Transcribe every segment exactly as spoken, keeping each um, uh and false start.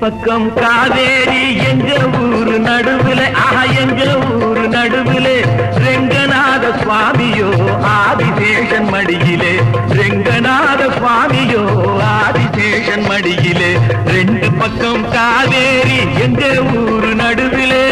பக்கம் காவேரி எங்க ஊரு நடுவுல ஆஹா எங்க ஊரு நடுவுல ரெங்கநாத சுவாமியோ ஆதிசேஷன் மடியிலே ரெங்கநாத சுவாமியோ ஆதிசேஷன் மடியிலே ரெண்டு பக்கம் காவேரி எங்க ஊரு நடுவிலே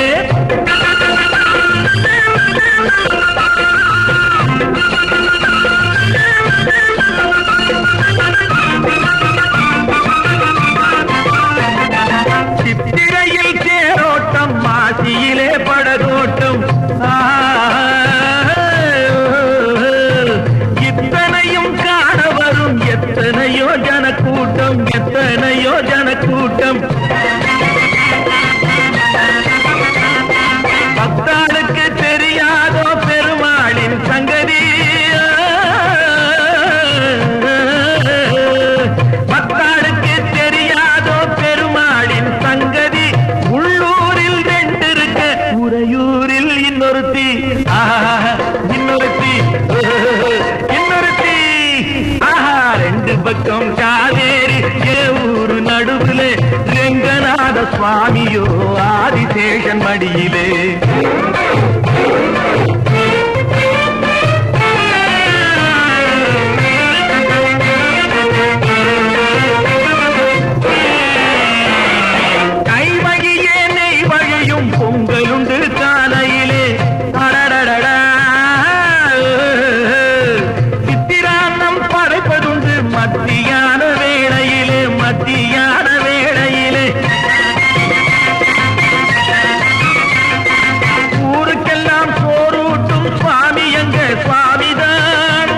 சித்திரையில் தேரோட்டம் மாசியிலே படகோட்டம் இத்தனையும் காண வரும் எத்தனையோ ஜனக்கூட்டம் எத்தனையோ ஜனக்கூட்டம் பக்தாளுக்கு தெரியாதோ பெருமாளின் சங்கதி பக்தாளுக்கு தெரியாதோ பெருமாளின் சங்கதி உள்ளூரில் ரெண்டு இருக்க உறையூரில் இன்னொருத்தி இன்னொருத்தி இன்னொருத்தி ஆஹா ரெண்டு பக்கம் காவேரி ஊரு நடுவுல ரெங்கநாத சுவாமியோ ஆதிசேஷன் மடியிலே கைவழியே நெய் வழியும் பொங்கலுண்டு காலையிலே அடடடடா சித்திரான்னம் படைப்பதுண்டு மத்தியான வேளையிலே மத்தியான வேளையிலே ஊருக்கெல்லாம் சோறூட்டும் சுவாமி எங்க சுவாமிதான்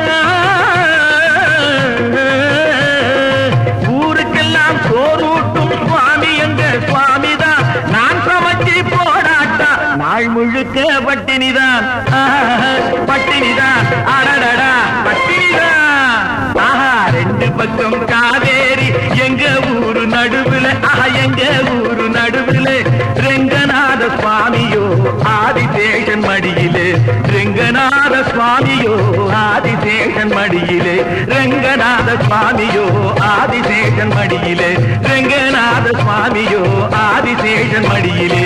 ஊருக்கெல்லாம் சோறூட்டும் சுவாமி எங்க சுவாமிதான் நான் சமைச்சி போடாட்டா நாள் முழுக்க பட்டினிதான் பட்டினிதான் அடடடா பட்டினிதான் ஆஹா ரெண்டு பக்கம் காவேரி எங்க ஊரு நடுவுல ஆஹா எங்க ஊரு நடுவுல ரெங்கநாத சுவாமியோ ஆதிசேஷன் மடியிலே ரெங்கநாத சுவாமியோ ஆதிசேஷன் மடியிலே ரெங்கநாத சுவாமியோ ஆதிசேஷன் மடியிலே ரெங்கநாத சுவாமியோ ஆதிசேஷன் மடியிலே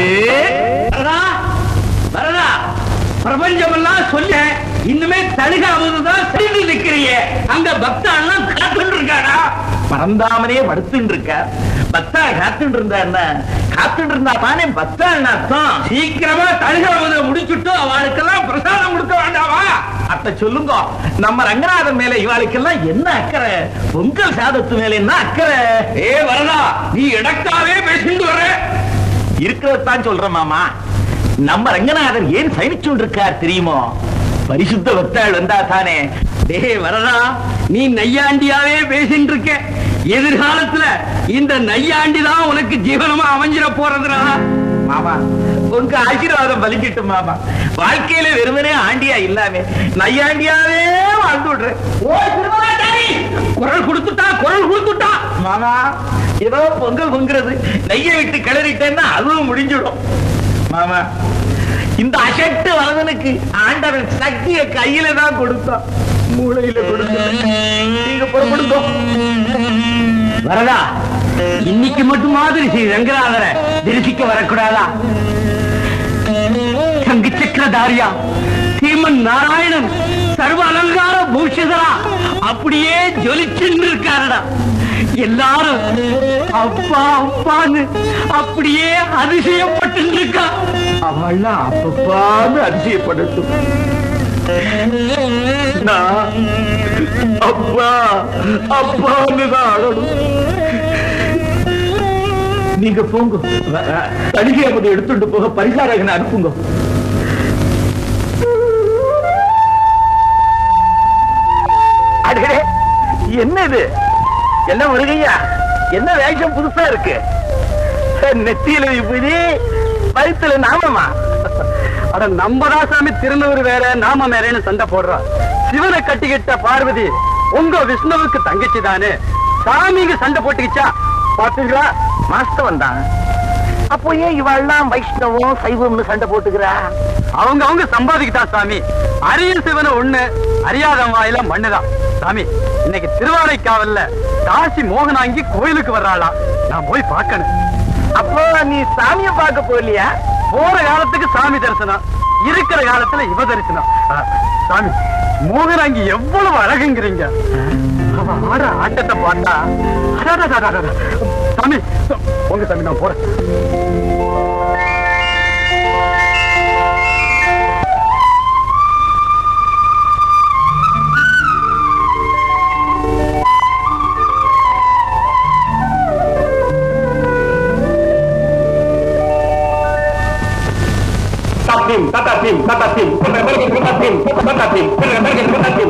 பிரபஞ்சமெல்லாம் சொல்ல இன்னுமே தடுகாமதான் செய்து நிற்கிறீங்க அங்க பக்தாலாம் காத்துட்டு இருக்காரா பரந்தாமனே படுத்துட்டு இருக்க பக்தா காத்துட்டு இருந்தா காத்துட்டு இருந்தா தானே பக்தான் அர்த்தம் சீக்கிரமா தடுகாமத முடிச்சுட்டு அவளுக்கெல்லாம் பிரசாதம் கொடுக்க வேண்டாவா அத்த சொல்லுங்க நம்ம ரங்கநாதன் மேல இவாளுக்கெல்லாம் என்ன அக்கறை பொங்கல் சாதத்து மேல என்ன அக்கறை ஏ வரதா நீ இடத்தாவே பேசிட்டு வர இருக்கிறதான் சொல்ற மாமா நம்ம ரங்கநாதன் ஏன் சைனிச்சுட்டு இருக்கார் தெரியுமோ பரிசுத்த பக்தாள் வந்தா தானே டே வரதா நீ நையாண்டியாவே பேசிட்டு இருக்க எதிர்காலத்துல இந்த நையாண்டி தான் உனக்கு ஜீவனமா அமைஞ்சிட போறதுடா மாமா உங்க ஆசீர்வாதம் பலிக்கிட்டு மாமா வாழ்க்கையில வெறுமனே ஆண்டியா இல்லாம நையாண்டியாவே வாழ்ந்து விடுறேன் குரல் கொடுத்துட்டா குரல் கொடுத்துட்டா மாமா ஏதோ பொங்கல் பொங்குறது நெய்ய விட்டு கிளறிட்டேன்னா அதுவும் முடிஞ்சிடும் மாமா இந்த அசட்டு வரதனுக்கு ஆண்டவன் சக்தியை கையில தான் கொடுத்தான் மூளையில கொடுத்த நீங்க புறப்படுங்க வரதா இன்னைக்கு மட்டும் மாதிரி ஸ்ரீ ரங்கநாதரை தரிசிக்க வரக்கூடாதா சங்கு சக்கரதாரியா ஸ்ரீமன் நாராயணன் சர்வ அலங்கார பூஷிதரா அப்படியே ஜொலிச்சுன்னு இருக்காரடா எல்லாரும் அப்பா அப்பான்னு அப்படியே அதிசயப்பட்டு இருக்கா அவள்லாம் அப்பப்பான்னு அதிசயப்படட்டும் அப்பா அப்பான்னு தான் ஆடணும் நீங்க போங்க தடிகை அப்படி எடுத்துட்டு போக பரிசாரகனை அனுப்புங்க அடே என்ன இது என்ன முருகையா என்ன வேஷம் புதுசா இருக்கு நெத்தியில விபூதி வயிற்றுல நாமமா அட நம்மதான் சாமி திருநூறு வேற நாம வேறன்னு சண்டை போடுறா சிவனை கட்டிக்கிட்ட பார்வதி உங்க விஷ்ணுவுக்கு தங்கச்சி தானே சாமிக்கு சண்டை போட்டுக்கிச்சா பாத்தீங்களா மாஸ்தவன் தான் அப்போ ஏன் இவெல்லாம் வைஷ்ணவம் சைவம்னு சண்டை போட்டுக்கிறா அவங்க அவங்க சம்பாதிக்கிட்டா சாமி அரிய சிவனை ஒண்ணு அறியாத வாயில மண்ணுதான் சாமி இன்னைக்கு திருவானைக்காவல்ல காசி மோகனாங்கி கோயிலுக்கு வர்றாளா நான் போய் பார்க்கணும் அப்போ நீ சாமிய பார்க்க போகலையா? போற காலத்துக்கு சாமி தரிசனம், இருக்கிற காலத்துல இவ தரிசனம். சாமி மோகன் அங்க எவ்வளவு அழகுங்கிறீங்க. அவன் ஆட ஆட்டத்தை பார்த்தா சாமி உங்க சாமி நான் போறேன். Tatim, tatatim, tatatim, tatatim, tatatim, tatatim, tatatim,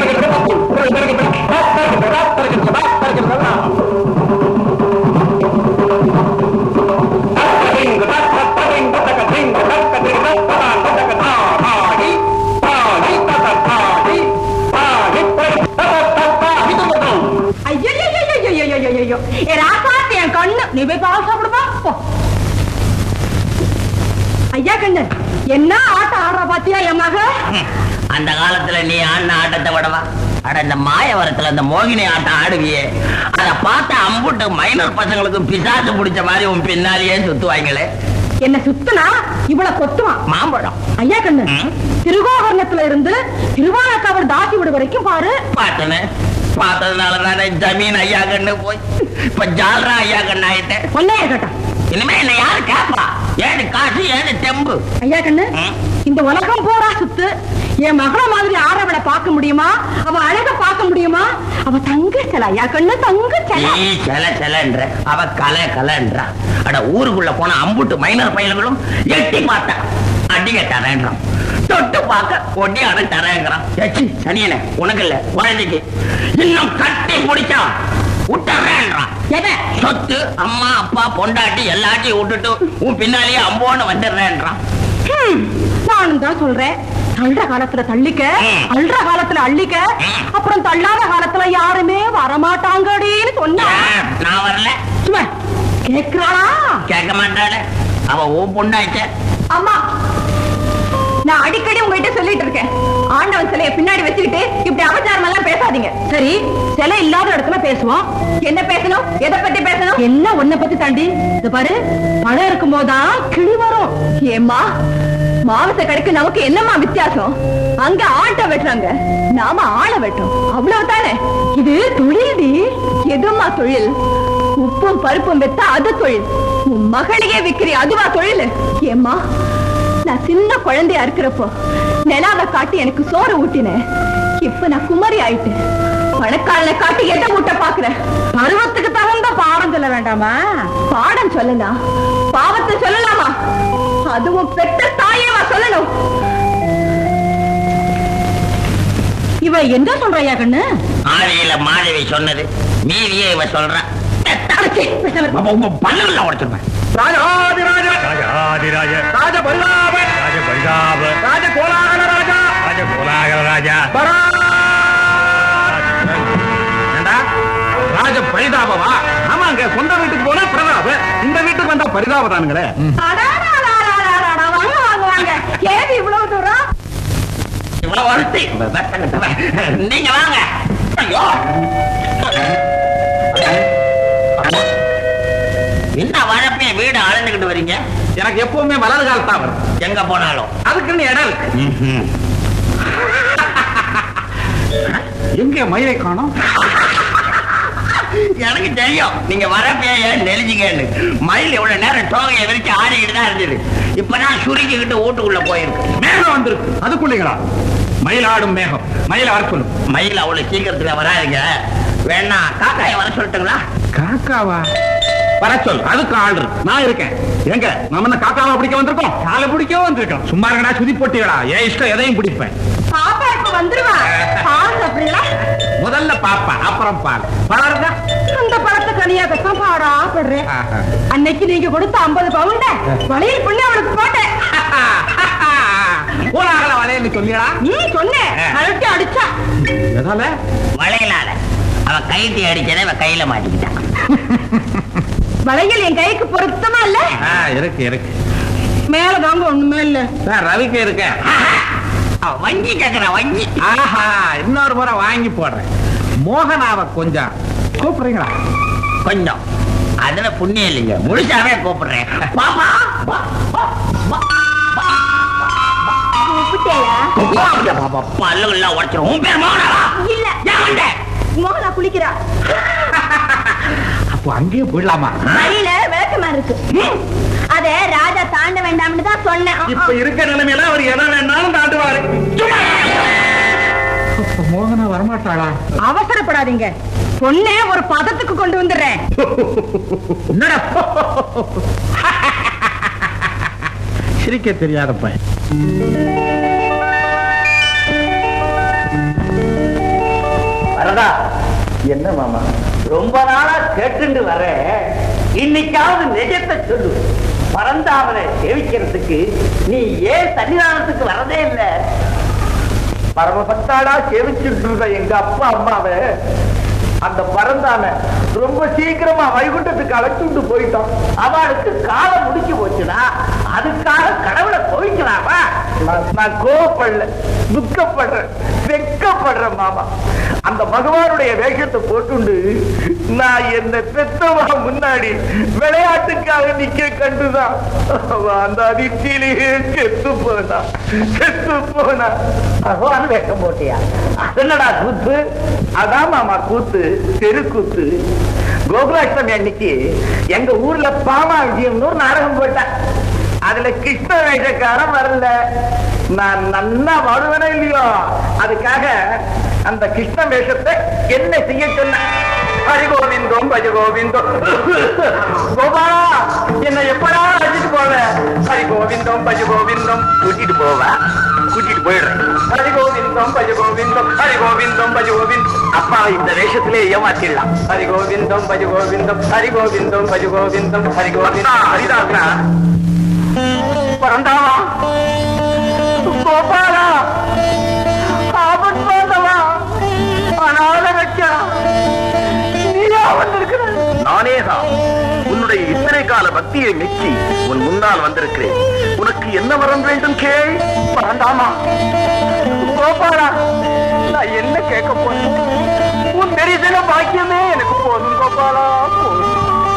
ஐயா கண்ணன் என்ன ஆட்டம் ஆடுற பாத்தியா என் மக? அந்த காலத்துல நீ ஆடின ஆட்டத்தை விடவா? அட இந்த மாயவரத்துல அந்த மோகினி ஆட்டம் ஆடுவியே, அத பார்த்த அம்புட்டு மைனர் பசங்களுக்கு பிசாசு பிடிச்ச மாதிரி உன் பின்னாலேயே சுத்துவாங்களே. என்ன சுத்தனா இவ்வளவு கொத்துவான் மாம்பழம். ஐயா கண்ணன் திருகோகர்ணத்துல இருந்து திருவாரூர் தாசி வீடு வரைக்கும் பாரு. பார்த்தனே, பார்த்ததுனாலதானே ஜமீன் ஐயா கண்ணு போய் இப்ப ஜால்ரா ஐயா கண்ணு ஆயிட்டேன். ஒன்னே இருக்கட்டும், இனிமே என்ன யாரு கேப்பா? ஏழு காசு ஏழு தெம்பு. ஐயா கண்ணு இந்த உலகம் போரா சுத்து. என் மகளை மாதிரி ஆறவளை பார்க்க முடியுமா? அவ அழக பார்க்க முடியுமா? அவ தங்க செல ஐயா கண்ணு, தங்க செல. நீ செல செலன்ற, அவ கலை கலைன்றா. அட ஊருக்குள்ள போன அம்புட்டு மைனர் பையன்களும் எட்டி பார்த்தா அடிக்க தரேன்றான், தொட்டு பார்க்க ஒட்டி அட தரேங்கிறான். எச்சி சனியனே, உனக்கு இல்ல குழந்தைக்கு இன்னும் கட்டி முடிச்சா விட்டுறேன்றான். சொத்து அம்மா அப்பா பொண்டாட்டி எல்லாத்தையும் விட்டுட்டு உன் பின்னாலேயே அம்போன்னு வந்துடுறேன்றான். நானும் தான் சொல்றேன், தள்ளுற காலத்துல தள்ளிக்க, அள்ளுற காலத்துல அள்ளிக்க, அப்புறம் தள்ளாத காலத்துல யாருமே வரமாட்டாங்கடின்னு சொன்ன. நான் வரல. சும்மா கேக்குறாளா? கேட்க மாட்டாள, அவ ஓ பொண்டாச்ச. அம்மா நான் அடிக்கடி உங்ககிட்ட சொல்லிட்டு இருக்கேன், ஆண்டவன் சிலைய பின்னாடி வச்சுக்கிட்டு இப்படி அபச்சாரம் எல்லாம் பேசாதீங்க. சரி, சிலை இல்லாத இடத்துல பேசுவோம். என்ன பேசணும்? எதை பத்தி பேசணும்? என்ன உன்னை பத்தி தாண்டி. இது பாரு, பழம் இருக்கும் போதுதான் கிளி வரும். ஏம்மா மாவட்ட கடைக்கு நமக்கு என்னம்மா வித்தியாசம்? அங்க ஆட்டை வெட்டுறாங்க, நாம ஆளை வெட்டோம், அவ்வளவுதானே. இது தொழில்டி. எதுமா தொழில்? உப்பும் பருப்பும் வெத்தா அது தொழில். உன் மகளையே விக்கிறி, அதுவா தொழில்? ஏம்மா நான் சின்ன குழந்தையா இருக்கிறப்போ நிலாவை காட்டி எனக்கு சோறு ஊட்டினேன். இப்ப நான் குமரி ஆயிட்டேன், பணக்காரனை காட்டி எதை ஊட்ட பாக்குறேன். பருவத்துக்கு தகுந்த பாடம் சொல்ல வேண்டாமா? பாடம் சொல்லலாம், பாவத்தை சொல்லலாமா? அதுவும் பெற்ற தாயேவா சொல்லணும்? இவ என்ன சொல்றையா கண்ணு? ஆழியில மாதவி சொன்னது மீதியே இவ சொல்ற. பல்லுல உடைச்சிருப்பேன். ராஜாதிராஜ ராஜாதிராஜ ராஜ பரிதாப ராஜ பரிதாப ராஜ கோலாகல ராஜா ராஜ கோலாகல ராஜா ராஜ பரிதாபவா? ஆமாங்க, சொந்த வீட்டுக்கு போனா பிரதாப, இந்த வீட்டுக்கு வந்தா பரிதாப தானுங்களே. ஏது இவ்வளவு தூரம்? இவ்வளவு வருத்தி நீங்க வாங்க. ஐயோ என்ன வழப்பே வீடு ஆளுந்துகிட்டு வரீங்க? எனக்கு எப்பவுமே வலது கால் தான் வரும், எங்க போனாலும். அதுக்குன்னு இடம் இருக்கு. எங்க மயிலை காணோம்? எனக்கு தெரியும் நீங்க வரப்பே நெலிஞ்சிங்கன்னு. மயில் இவ்வளவு நேரம் டோகையை விரிச்சு ஆடிக்கிட்டு தான் இருந்தது. இப்பதான் சுருக்கிக்கிட்டு வீட்டுக்குள்ள போயிருக்கு. மேகம் வந்திருக்கு, அதுக்குள்ளீங்களா? மயிலாடும் மேகம், மயில வர சொல்லும். மயில் அவ்வளவு சீக்கிரத்துல வராதுங்க. வேணா காக்காயை வர சொல்லட்டுங்களா? காக்காவா? வர சொல், அதுக்கு ஆள் இருக்கு, நான் இருக்கேன். எங்க நம்ம என்ன காக்காவா பிடிக்க வந்திருக்கோம்? காலை பிடிக்க வந்திருக்கோம். சும்மா இருக்கடா, சுதி போட்டிகளா? ஏன் இஷ்டம் எதையும் பிடிப்பேன். பாப்பா இப்ப வந்துருவா. பால் சாப்பிடுறீங்களா? முதல்ல பாப்பா, அப்புறம் பால். பழருங்க. அந்த பழத்தை கனியாகத்தான் பாடா படுறேன். அன்னைக்கு நீங்க கொடுத்த ஐம்பது பவுண்ட வளையல் பண்ணி அவளுக்கு போட்டேன். போனாங்கள வளையல் சொல்லியா? நீ சொன்னேன், அழைச்சி அடிச்சா. எதால? வளையலால. அவ கைட்டி அடிச்சதை அவ கையில மாட்டிக்கிட்டான். வளையல் என் கைக்கு பொருத்தமா இல்ல? இருக்கு இருக்கு. மேல தாங்க ஒண்ணுமே இல்ல. ரவிக்கு இருக்க. வங்கி கேக்குற வங்கி. ஆஹா, இன்னொரு முறை வாங்கி போடுறேன். மோகனாவை கொஞ்சம் கூப்பிடுறீங்களா? கொஞ்சம் அதுல புண்ணியம் இல்லைங்க, முழுசாவே கூப்பிடுறேன். பாப்பா பல்லுலாம் உடைச்சிரும். உன் பேர் மோகனாவா? இல்ல மோகனா குளிக்கிறா. அப்போ அங்கேயே போயிடலாமா? வழியில விளக்கமா இருக்கு, அத ராஜா தாண்ட வேண்டாம்னு தான் சொன்னேன். இப்ப இருக்க நிலைமையில அவர் எதை வேணாலும் தாண்டுவாரு. மோகனா வரமாட்டாளா? அவசரப்படாதீங்க, பொண்ணே ஒரு பதத்துக்கு கொண்டு வந்துடுறேன். சிரிக்க தெரியாத பையன். வரதா, என்ன மாமா ரொம்ப நாளா கேட்டு வர, இன்னைக்காவது நிஜத்தை சொல்லு. பரந்தாமனை சேவிக்கிறதுக்கு நீ ஏன் சன்னிதானத்துக்கு வரதே இல்லை? பரமபக்தாடா சேவிச்சுட்டு இருந்த எங்க அப்பா அம்மாவை அந்த பரந்தாம ரொம்ப சீக்கிரமா வைகுண்டத்துக்கு அழைச்சுட்டு போயிட்டோம். அவளுக்கு காலம் முடிச்சு போச்சுனா அதுக்காக கடவுளை போயிக்கலாமா? நான் கோவப்படல, துக்கப்படுறேன், வெக்கப்படுறேன் மாமா. அந்த பகவானுடைய வேஷத்தை போட்டுண்டு நான் என்ன பெத்தவா முன்னாடி விளையாட்டுக்காக நிக்க கண்டுதான் அந்த அதிர்ச்சியிலேயே செத்து போனா செத்து போனா. பகவான் வேஷம் போட்டியா? அதனடா கூத்து? அதான் மாமா கூத்து, தெருக்கூத்து. கோகுலாஷ்டமி அன்னைக்கு எங்க ஊர்ல பாமா விஜயம்னு ஒரு நாடகம் போட்டேன். அதுல கிருஷ்ண வேஷக்காரன் வரல. நான் நல்லா வருவேனே இல்லையோ, அதுக்காக அந்த கிருஷ்ண வேஷத்தை என்ன செய்ய சொன்ன? ஹரிகோவிந்தம் பஜகோவிந்தம். கோபாலா, என்ன எப்படா அழைச்சிட்டு போவ? ஹரிகோவிந்தம் பஜகோவிந்தம். கூட்டிட்டு போவ, கூட்டிட்டு போயிடுறேன். ஹரிகோவிந்தம் பஜகோவிந்தம், ஹரிகோவிந்தம் பஜகோவிந்தம். அப்பாவை இந்த வேஷத்திலே ஏமாத்திடலாம். ஹரிகோவிந்தம் பஜகோவிந்தம், ஹரிகோவிந்தம் பஜகோவிந்தம், ஹரிகோவிந்தம். ஹரிதாசனா, பரந்தாவா, கோபாலா, ஆபத் பாந்தவா, அனாத ரட்சா, நீயா வந்திருக்கிற? நானேதான் உன்னுடைய இத்தனை கால பக்தியை மெச்சி உன் முன்னால் வந்திருக்கிறேன். உனக்கு என்ன வரம் வேண்டும் கேள். பரந்தாமா, கோபாலா, நான் என்ன கேட்க போறேன்? உன் தரிசன பாக்கியமே எனக்கு போதும் கோபாலா, போதும்.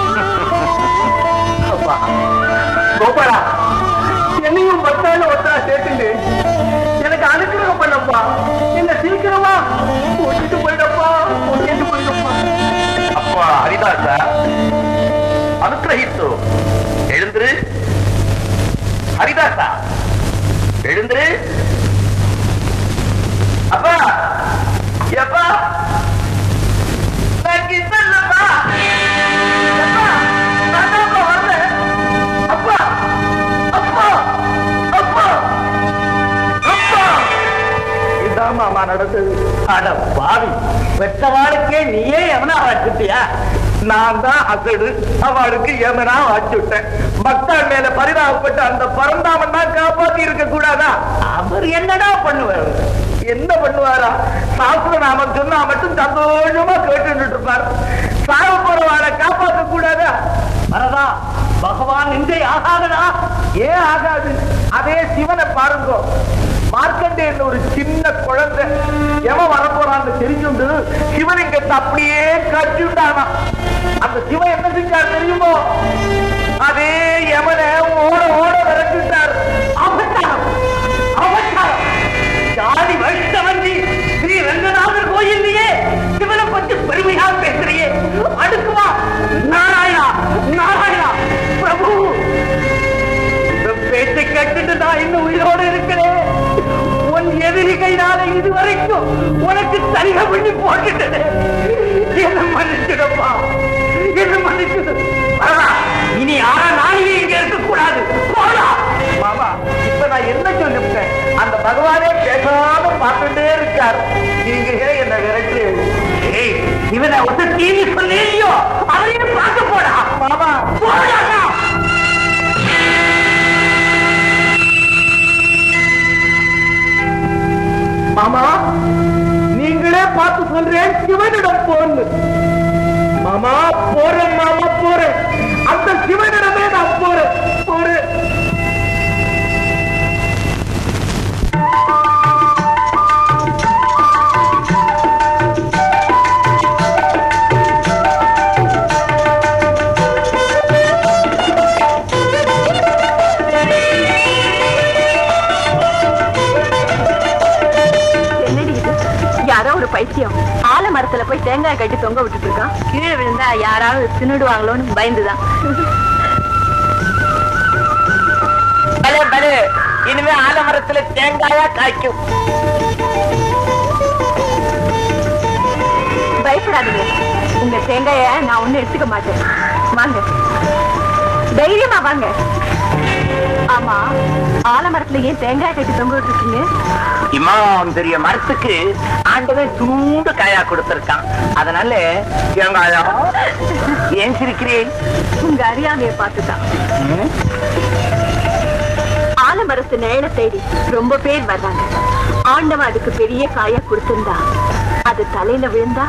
கோபாலா, என்னையும் பக்தால ஒத்தா சேர்த்துண்டு எனக்கு அனுகிரகம் பண்ணப்பா. என்ன சீக்கிரமா கூட்டிட்டு போயிடப்பா, கூட்டிட்டு போயிடப்பா. அப்பா ஹரிதாசா, அனுகிரகித்து எழுந்திரு. ஹரிதாசா, எழுந்திரு. அப்பா, எப்பா கிட்டப்பா, அப்பா, அப்பா, அப்பா, அப்பா. இதான் மாமா நடந்தது. அட பாவி, பெற்றவாளுக்கே நீயே எவனா வாச்சுட்டியா? நான் தான் அசடு, அவளுக்கு எமனா வாச்சுட்டேன். பக்தன் மேல பரிதாபப்பட்டு அந்த பரந்தாமன் தான் காப்பாத்தி இருக்க கூடாதா? அவர் என்னடா பண்ணுவார்? என்ன பண்ணுவாரா? சாஸ்திர நாமம் சொன்னா மட்டும் சந்தோஷமா கேட்டு இருப்பார். சாக போறவாளை காப்பாற்ற கூடாதா? வரதா, பகவான் நிந்தை ஆகாதடா. ஏன் ஆகாது? அதே சிவனை பாருங்க. மார்க்கண்டேயன் ஒரு சின்ன குழந்தை எவன் வரப்போறான்னு தெரிஞ்சுண்டு சிவலிங்கத்தை அப்படியே கட்டிட்டானா. அந்த சிவன் என்ன செஞ்சார் தெரியுமோ? அதே யமனை ஓட ஓட விரட்டிட்டார். அவசாரம் அவசாரம் ஜாதி வைஷ்ணவந்தி ஸ்ரீ ரங்கநாதர் கோயில்லையே சிவனை பற்றி பெருமையா பேசுறியே, அடுக்குவா. நாராயணா, நாராயணா, பிரபு, இந்த பேச்சை கேட்டுட்டு நான் இன்னும் உயிரோடு இருக்கிறேன். உன் எதிரி கைனால இதுவரைக்கும் உனக்கு சரிக பண்ணி போட்டுட்டது. என்ன மன்னிச்சிடப்பா, என்ன மன்னிச்சிடு. இனி யாரா நாளையே இங்க இருக்க கூடாது. மாமா, இப்ப நான் என்ன சொல்லிவிட்டேன்? அந்த பகவானே பேசாம பார்த்துட்டே இருக்கார். நீங்க என்ன விரட்டு? இவனை ஒட்டு டிவி சொல்லியோ அதையும் பார்க்க போடா. மாமா போடா. மாமா, நீங்களே பார்த்து சொல்றேன், சிவனிடம் போன்னு. மாமா போறேன், மாமா போறேன். அந்த சிவனிடமே நான் போறேன், போறேன். யாரோ ஒரு பைத்தியம் ஆலமரத்துல போய் தேங்காய் கட்டி தொங்க விட்டுட்டு இருக்கான். கீழே விழுந்தா யாராவது தின்னுடுவாங்களோன்னு பயந்துதான். பலே பலே, இனிமே ஆலமரத்துல தேங்காயா காய்க்கும். பயப்படாதீங்க, உங்க தேங்காய நான் ஒண்ணு எடுத்துக்க மாட்டேன். வாங்க, தைரியமா வாங்க. ஆமா, ஆலமரத்துல ஏன் தேங்காய் கட்டி தொங்க விட்டுருக்கீங்க? இமாம் பெரிய மரத்துக்கு ஆண்டவன் துண்டு காயா கொடுத்திருக்கான், அதனால தேங்காயா. ஏன் சிரிக்கிறேன்? உங்க அறியாமையை பார்த்துதான். ஆலமரத்து நிழலை தேடி ரொம்ப பேர் வர்றாங்க. ஆண்டவன் அதுக்கு பெரிய காயா கொடுத்திருந்தா அது தலையில விழுந்தா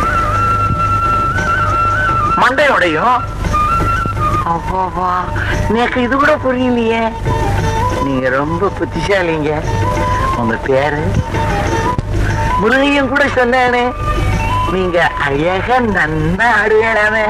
மண்டையோடையும். எனக்கு இது கூட புரியலையே. நீங்க ரொம்ப புத்திசாலிங்க. உங்க பேரு முருகையும் கூட சொன்னானே, நீங்க அழகா நன்னா ஆடுவேளாமே.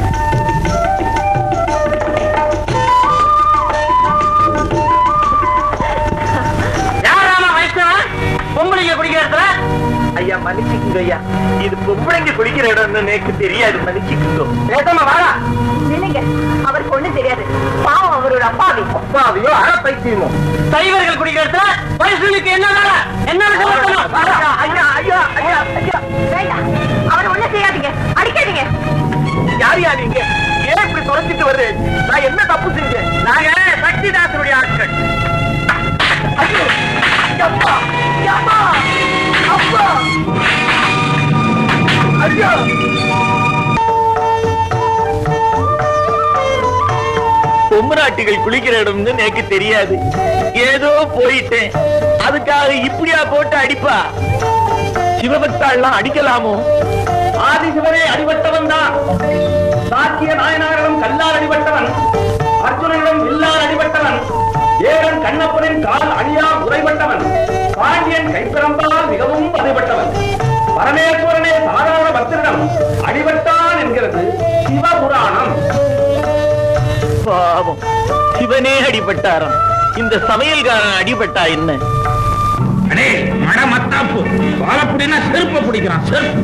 யாராமா வைஷ்ணவ பொம்பளைங்க குடிக்கிற இடத்துல? ஐயா மன்னிச்சுக்குங்க ஐயா, இது பொம்பளைங்க குடிக்கிற இடம்னு எனக்கு தெரியாது, மன்னிச்சுக்குங்க. பேசாம வாடா. இல்லைங்க, அவருக்கு ஒண்ணு தெரியாது. பாவம், அவரோட அப்பாவி. அப்பாவியோ அற பைத்தியமோ? சைவர்கள் குடிக்கிற இடத்துல வயசுக்கு என்ன வேலை? என்ன ஐயா ஐயா ஐயா ஐயா வேண்டாம், அவர் ஒண்ணு செய்யாதீங்க, அடிக்காதீங்க. யார் யார் நீங்க? ஏன் இப்படி துரத்திட்டு வருது? நான் என்ன தப்பு செஞ்சேன்? நாங்க சக்திதாசனுடைய ஆட்கள். ஐயோ அப்பா அப்பா அப்பா ஐயோ. பொம்மராட்டிகள் குளிக்கிற இடம்னு எனக்கு தெரியாது, ஏதோ போயிட்டேன். அதுக்காக இப்படியா போட்டு அடிப்பா? சிவபக்தாள்லாம் அடிக்கலாமோ? ஆதிசிவனே அடிபட்டவன் தான். சாக்கிய நாயனாரிடம் கல்லால் அடிபட்டவன், அர்ஜுனனிடம் வில்லால் அடிபட்டவன், ஏகன் கண்ணப்பனின் கால் அடியா உரைப்பட்டவன், பாண்டியன் கைப்பிரம்பால் மிகவும் அடிபட்டவன், பரமேஸ்வரனே சாதாரண பக்தரிடம் அடிபட்டான் என்கிறது சிவபுராணம். பாவம், சிவனே அடிபட்டாராம், இந்த சமையல்காரன் அடிபட்டா என்ன? அடே மட மத்தாப்பு, வாழப்புடினா செருப்ப பிடிக்கிறான். செருப்பு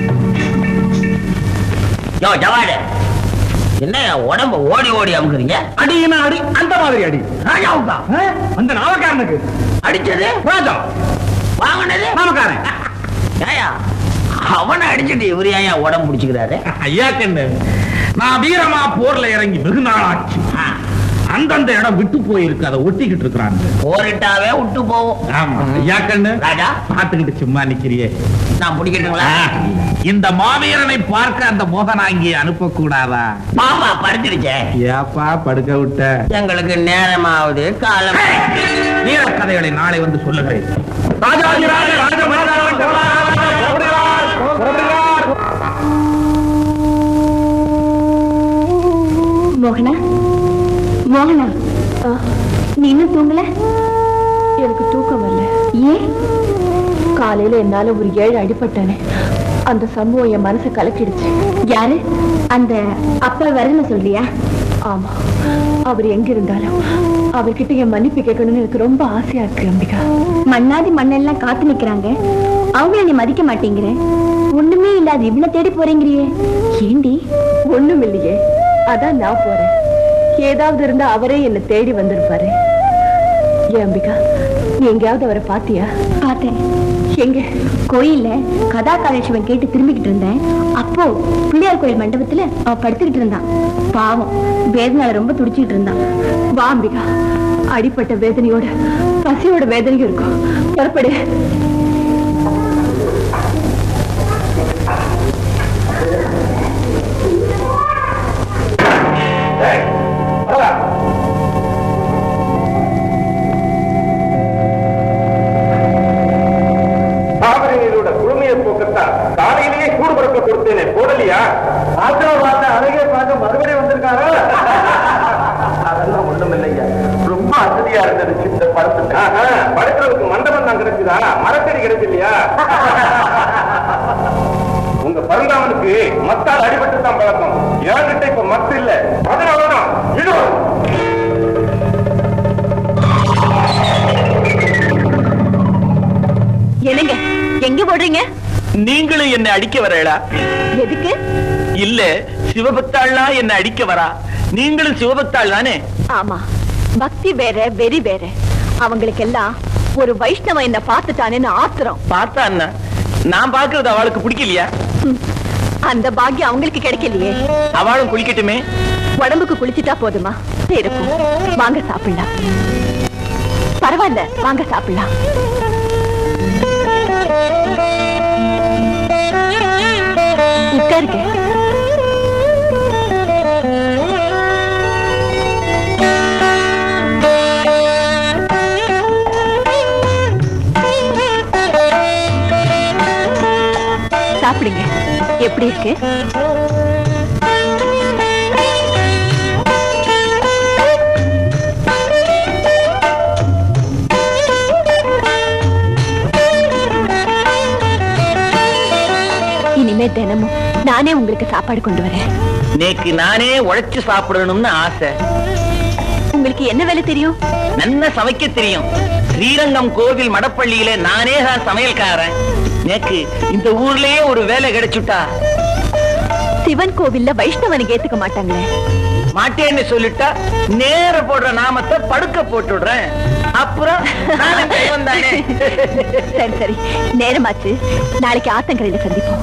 யோ ஜவாடு, என்ன உடம்ப ஓடி ஓடி அமுக்குறீங்க? அடினா அடி, அந்த மாதிரி அடி. ராஜாவுக்கா? அந்த நாவக்காரனுக்கு அடிச்சது ராஜா, வாங்கினது நாமக்காரன். ஏயா அவனை அடிச்சுட்டு இவரு ஏன் உடம்பு பிடிச்சுக்கிறாரு? ஐயா கண்ணு, நான் வீரமா போர்ல இறங்கி வெகு நாளாச்சு. அந்தந்த இடம் விட்டு போயிருக்கு, அதை ஒட்டிக்கிட்டு இருக்கிறாங்க. போரிட்டாவே விட்டு போவோம். ஆமா ஐயா கண்ணு, ராஜா பார்த்துக்கிட்டு சும்மா நிக்கிறியே, நான் பிடிக்கட்டுங்களா? இந்த மாவீரனை பார்க்க அந்த மோகனாங்கி அனுப்ப கூடாதா? பாப்பா படுத்துருச்சே. ஏப்பா படுக்க விட்ட? எங்களுக்கு நேரமாவது காலம். வீர கதைகளை நாளை வந்து சொல்லுகிறேன். ராஜாதிராஜ ராஜ மோகனா, மோகனா, நீ இன்னும் தூங்கல? எனக்கு தூக்கம் வரல. ஏன்? காலையில என்னால ஒரு ஏழு அடிபட்டானே, அந்த சம்பவம் என் மனசை கலக்கிடுச்சு. யாரு? அந்த அப்பா வரன்னு சொல்றியா? ஆமா, அவர் எங்க இருந்தாலும் அவர்கிட்ட என் மன்னிப்பு கேட்கணும்னு எனக்கு ரொம்ப ஆசையா இருக்கு. அம்பிகா, மண்ணாதி மண்ணெல்லாம் காத்து நிக்கிறாங்க, அவங்கள நீ மதிக்க மாட்டேங்கிற. ஒண்ணுமே இல்லாத இவ்வளவு தேடி போறேங்கிறியே, ஏண்டி? ஒண்ணும் இல்லையே, அதான் நான் போறேன். ஏதாவது இருந்தா அவரே என்ன தேடி வந்திருப்பாரு. ஏன் அம்பிகா, நீ எங்கேயாவது அவரை பாத்தியா? பார்த்தேன். எங்க? கோயில்ல கதா காலட்சேபம் கேட்டு திரும்பிக்கிட்டு இருந்தேன். அப்போ பிள்ளையார் கோயில் மண்டபத்துல அவ படுத்துக்கிட்டு இருந்தான். பாவம், வேதனால ரொம்ப துடிச்சுக்கிட்டு இருந்தான். வா அம்பிகா, அடிப்பட்ட வேதனையோட பசியோட வேதனையும் இருக்கும். புறப்படு. காலையிலேயே சூடு பறக்க கொடுத்தேனே, போடலையா? அழகே பார்க்க மறுபடியும் வந்திருக்காங்க. அதெல்லாம் ஒண்ணும் இல்லையா, ரொம்ப அசதியா இருந்துச்சு இந்த படத்துக்கு. படுக்கிறதுக்கு மண்டபம் தான் கிடைக்குதா, மரத்தடி கிடைச்சு இல்லையா? உங்க பரந்தாமனுக்கு மத்தால் அடிபட்டு தான் பழக்கம். என்கிட்ட இப்ப மத்து இல்ல, அதனாலதான் இது. என்னங்க எங்க போடுறீங்க? நீங்களும் என்ன அடிக்க வரலா? எதுக்கு? இல்ல, சிவபக்தாள்னா என்ன அடிக்க வரா. நீங்களும் சிவபக்தாள் தானே? ஆமா, பக்தி வேற, வெறி வேற. அவங்களுக்கு எல்லாம் ஒரு வைஷ்ணவ என்ன பார்த்துட்டானேன்னு ஆத்திரம். பார்த்தா என்ன? நான் பாக்குறது அவளுக்கு பிடிக்கலையா? அந்த பாக்கியம் அவங்களுக்கு கிடைக்கலையே. அவளும் குளிக்கட்டுமே. உடம்புக்கு குளிச்சுட்டா போதுமா? இருக்கும், வாங்க சாப்பிடலாம். பரவாயில்ல, வாங்க சாப்பிடலாம். உட்காருங்க. சாப்பிடுங்க. எப்படி இருக்கு? இனிமே தினமும் நானே உங்களுக்கு சாப்பாடு கொண்டு வரேன். நேக்கு நானே உழைச்சு சாப்பிடணும்னு ஆசை. உங்களுக்கு என்ன வேலை தெரியும்? நல்ல சமைக்க தெரியும். ஸ்ரீரங்கம் கோவில் மடப்பள்ளியில நானே தான் சமையல்காரன். நேக்கு இந்த ஊர்லயே ஒரு வேலை கிடைச்சுட்டா. சிவன் கோவில்ல வைஷ்ணவனுக்கு ஏத்துக்க மாட்டாங்களே. மாட்டேன்னு சொல்லிட்டா நேர போடுற நாமத்தை படுக்க போட்டுடுறேன். அப்புறம் நானும் தெய்வம் தானே. சரி சரி, நேரமாச்சு. நாளைக்கு ஆத்தங்கரையில சந்திப்போம்.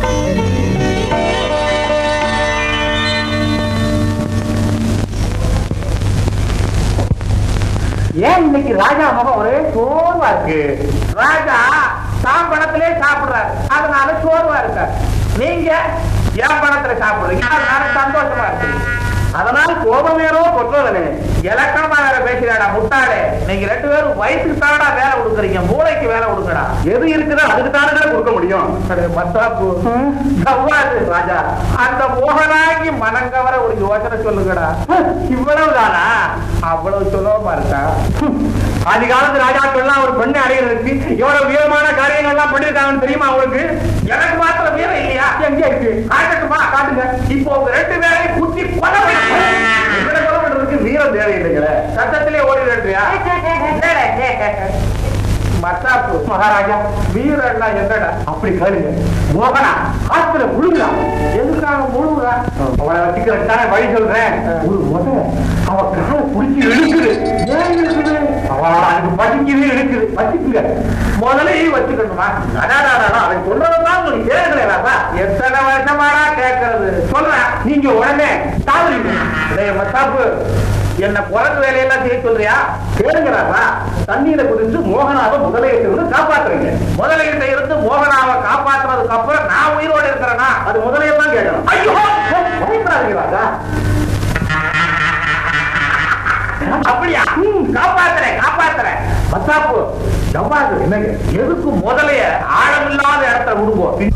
ஏன் இன்னைக்கு ராஜா முகம் ஒரே சோர்வா இருக்கு? ராஜா தான் பணத்திலே சாப்பிடுறாரு, அதனால சோர்வா இருக்க. நீங்க என் பணத்துல சாப்பிடுறீங்க, அதனால சந்தோஷமா இருக்கு. அதனால கோபம் வேறோ கொட்டுறதுனே இலக்கணமா வேற பேசுறாடா முட்டாளே. நீங்க ரெண்டு பேரும் வயசுக்கு தானடா வேலை கொடுக்குறீங்க, மூளைக்கு வேலை கொடுக்கடா. எது இருக்குதோ அதுக்கு தானே கொடுக்க முடியும். ராஜா, அந்த மோகனாகி மனங்கவர ஒரு யோசனை சொல்லுங்கடா. இவ்வளவு தானா? அவ்வளவு சுலபமா இருக்கா? அதிகாலத்து ராஜாக்கள்லாம் ஒரு பெண்ணை அடைகிறதுக்கு எவ்வளவு வீரமான காரியங்கள் எல்லாம் பண்ணிருக்காங்கன்னு தெரியுமா உங்களுக்கு? எனக்கு மாத்திரம் வீரம் இல்லையா? எங்க இருக்கு? காட்டுமா, காட்டுங்க. இப்போ உங்க ரெண்டு பேரையும் குத்தி கொலை பண்றதுக்கு வீரம் தேவையில்லைங்களே. சட்டத்திலே ஓடிடுறியா? மத்தாப்பு மகாராஜா, வீரன்னா என்னடா? அப்படி கேளுங்க. மோகனா ஆத்துல முழுகுறா. எதுக்காக முழுகுறா? அவளை வச்சுக்கிறதுக்கான வழி சொல்றேன். ஒரு முத அவ காலை புடிச்சு இழுக்குது. ஏன் இழுக்குது? அவள அதுக்கு பசிக்குது, இழுக்குது. பசிக்குங்க முதலையும் வச்சுக்கணுமா? அடாடா, அவன் சொல்றதான் உங்களுக்கு கேட்கலப்பா. எத்தனை வருஷமாடா கேட்கறது? சொல்றேன், நீங்க உடனே தாவறீங்க. மத்தாப்பு, என்ன குரங்கு வேலையெல்லாம் செய்ய சொல்றியா? கேளுங்கிறாப்பா. தண்ணீரை குதிச்சு மோகனாவை முதலையிட்டு காப்பாத்துறீங்க. முதலையிட்ட இருந்து மோகனாவை காப்பாத்துறதுக்கு அப்புறம் நான் உயிரோடு இருக்கிறேன்னா அது முதலையெல்லாம் கேட்கணும். ஐயோ, பயப்படாதீங்களா? அப்படியா? காப்பாத்துறேன், காப்பாத்துறேன். மத்தாப்பு, ஜவ்வாது என்னங்க? எதுக்கு முதலைய ஆழமில்லாத இடத்துல விடுவோம்?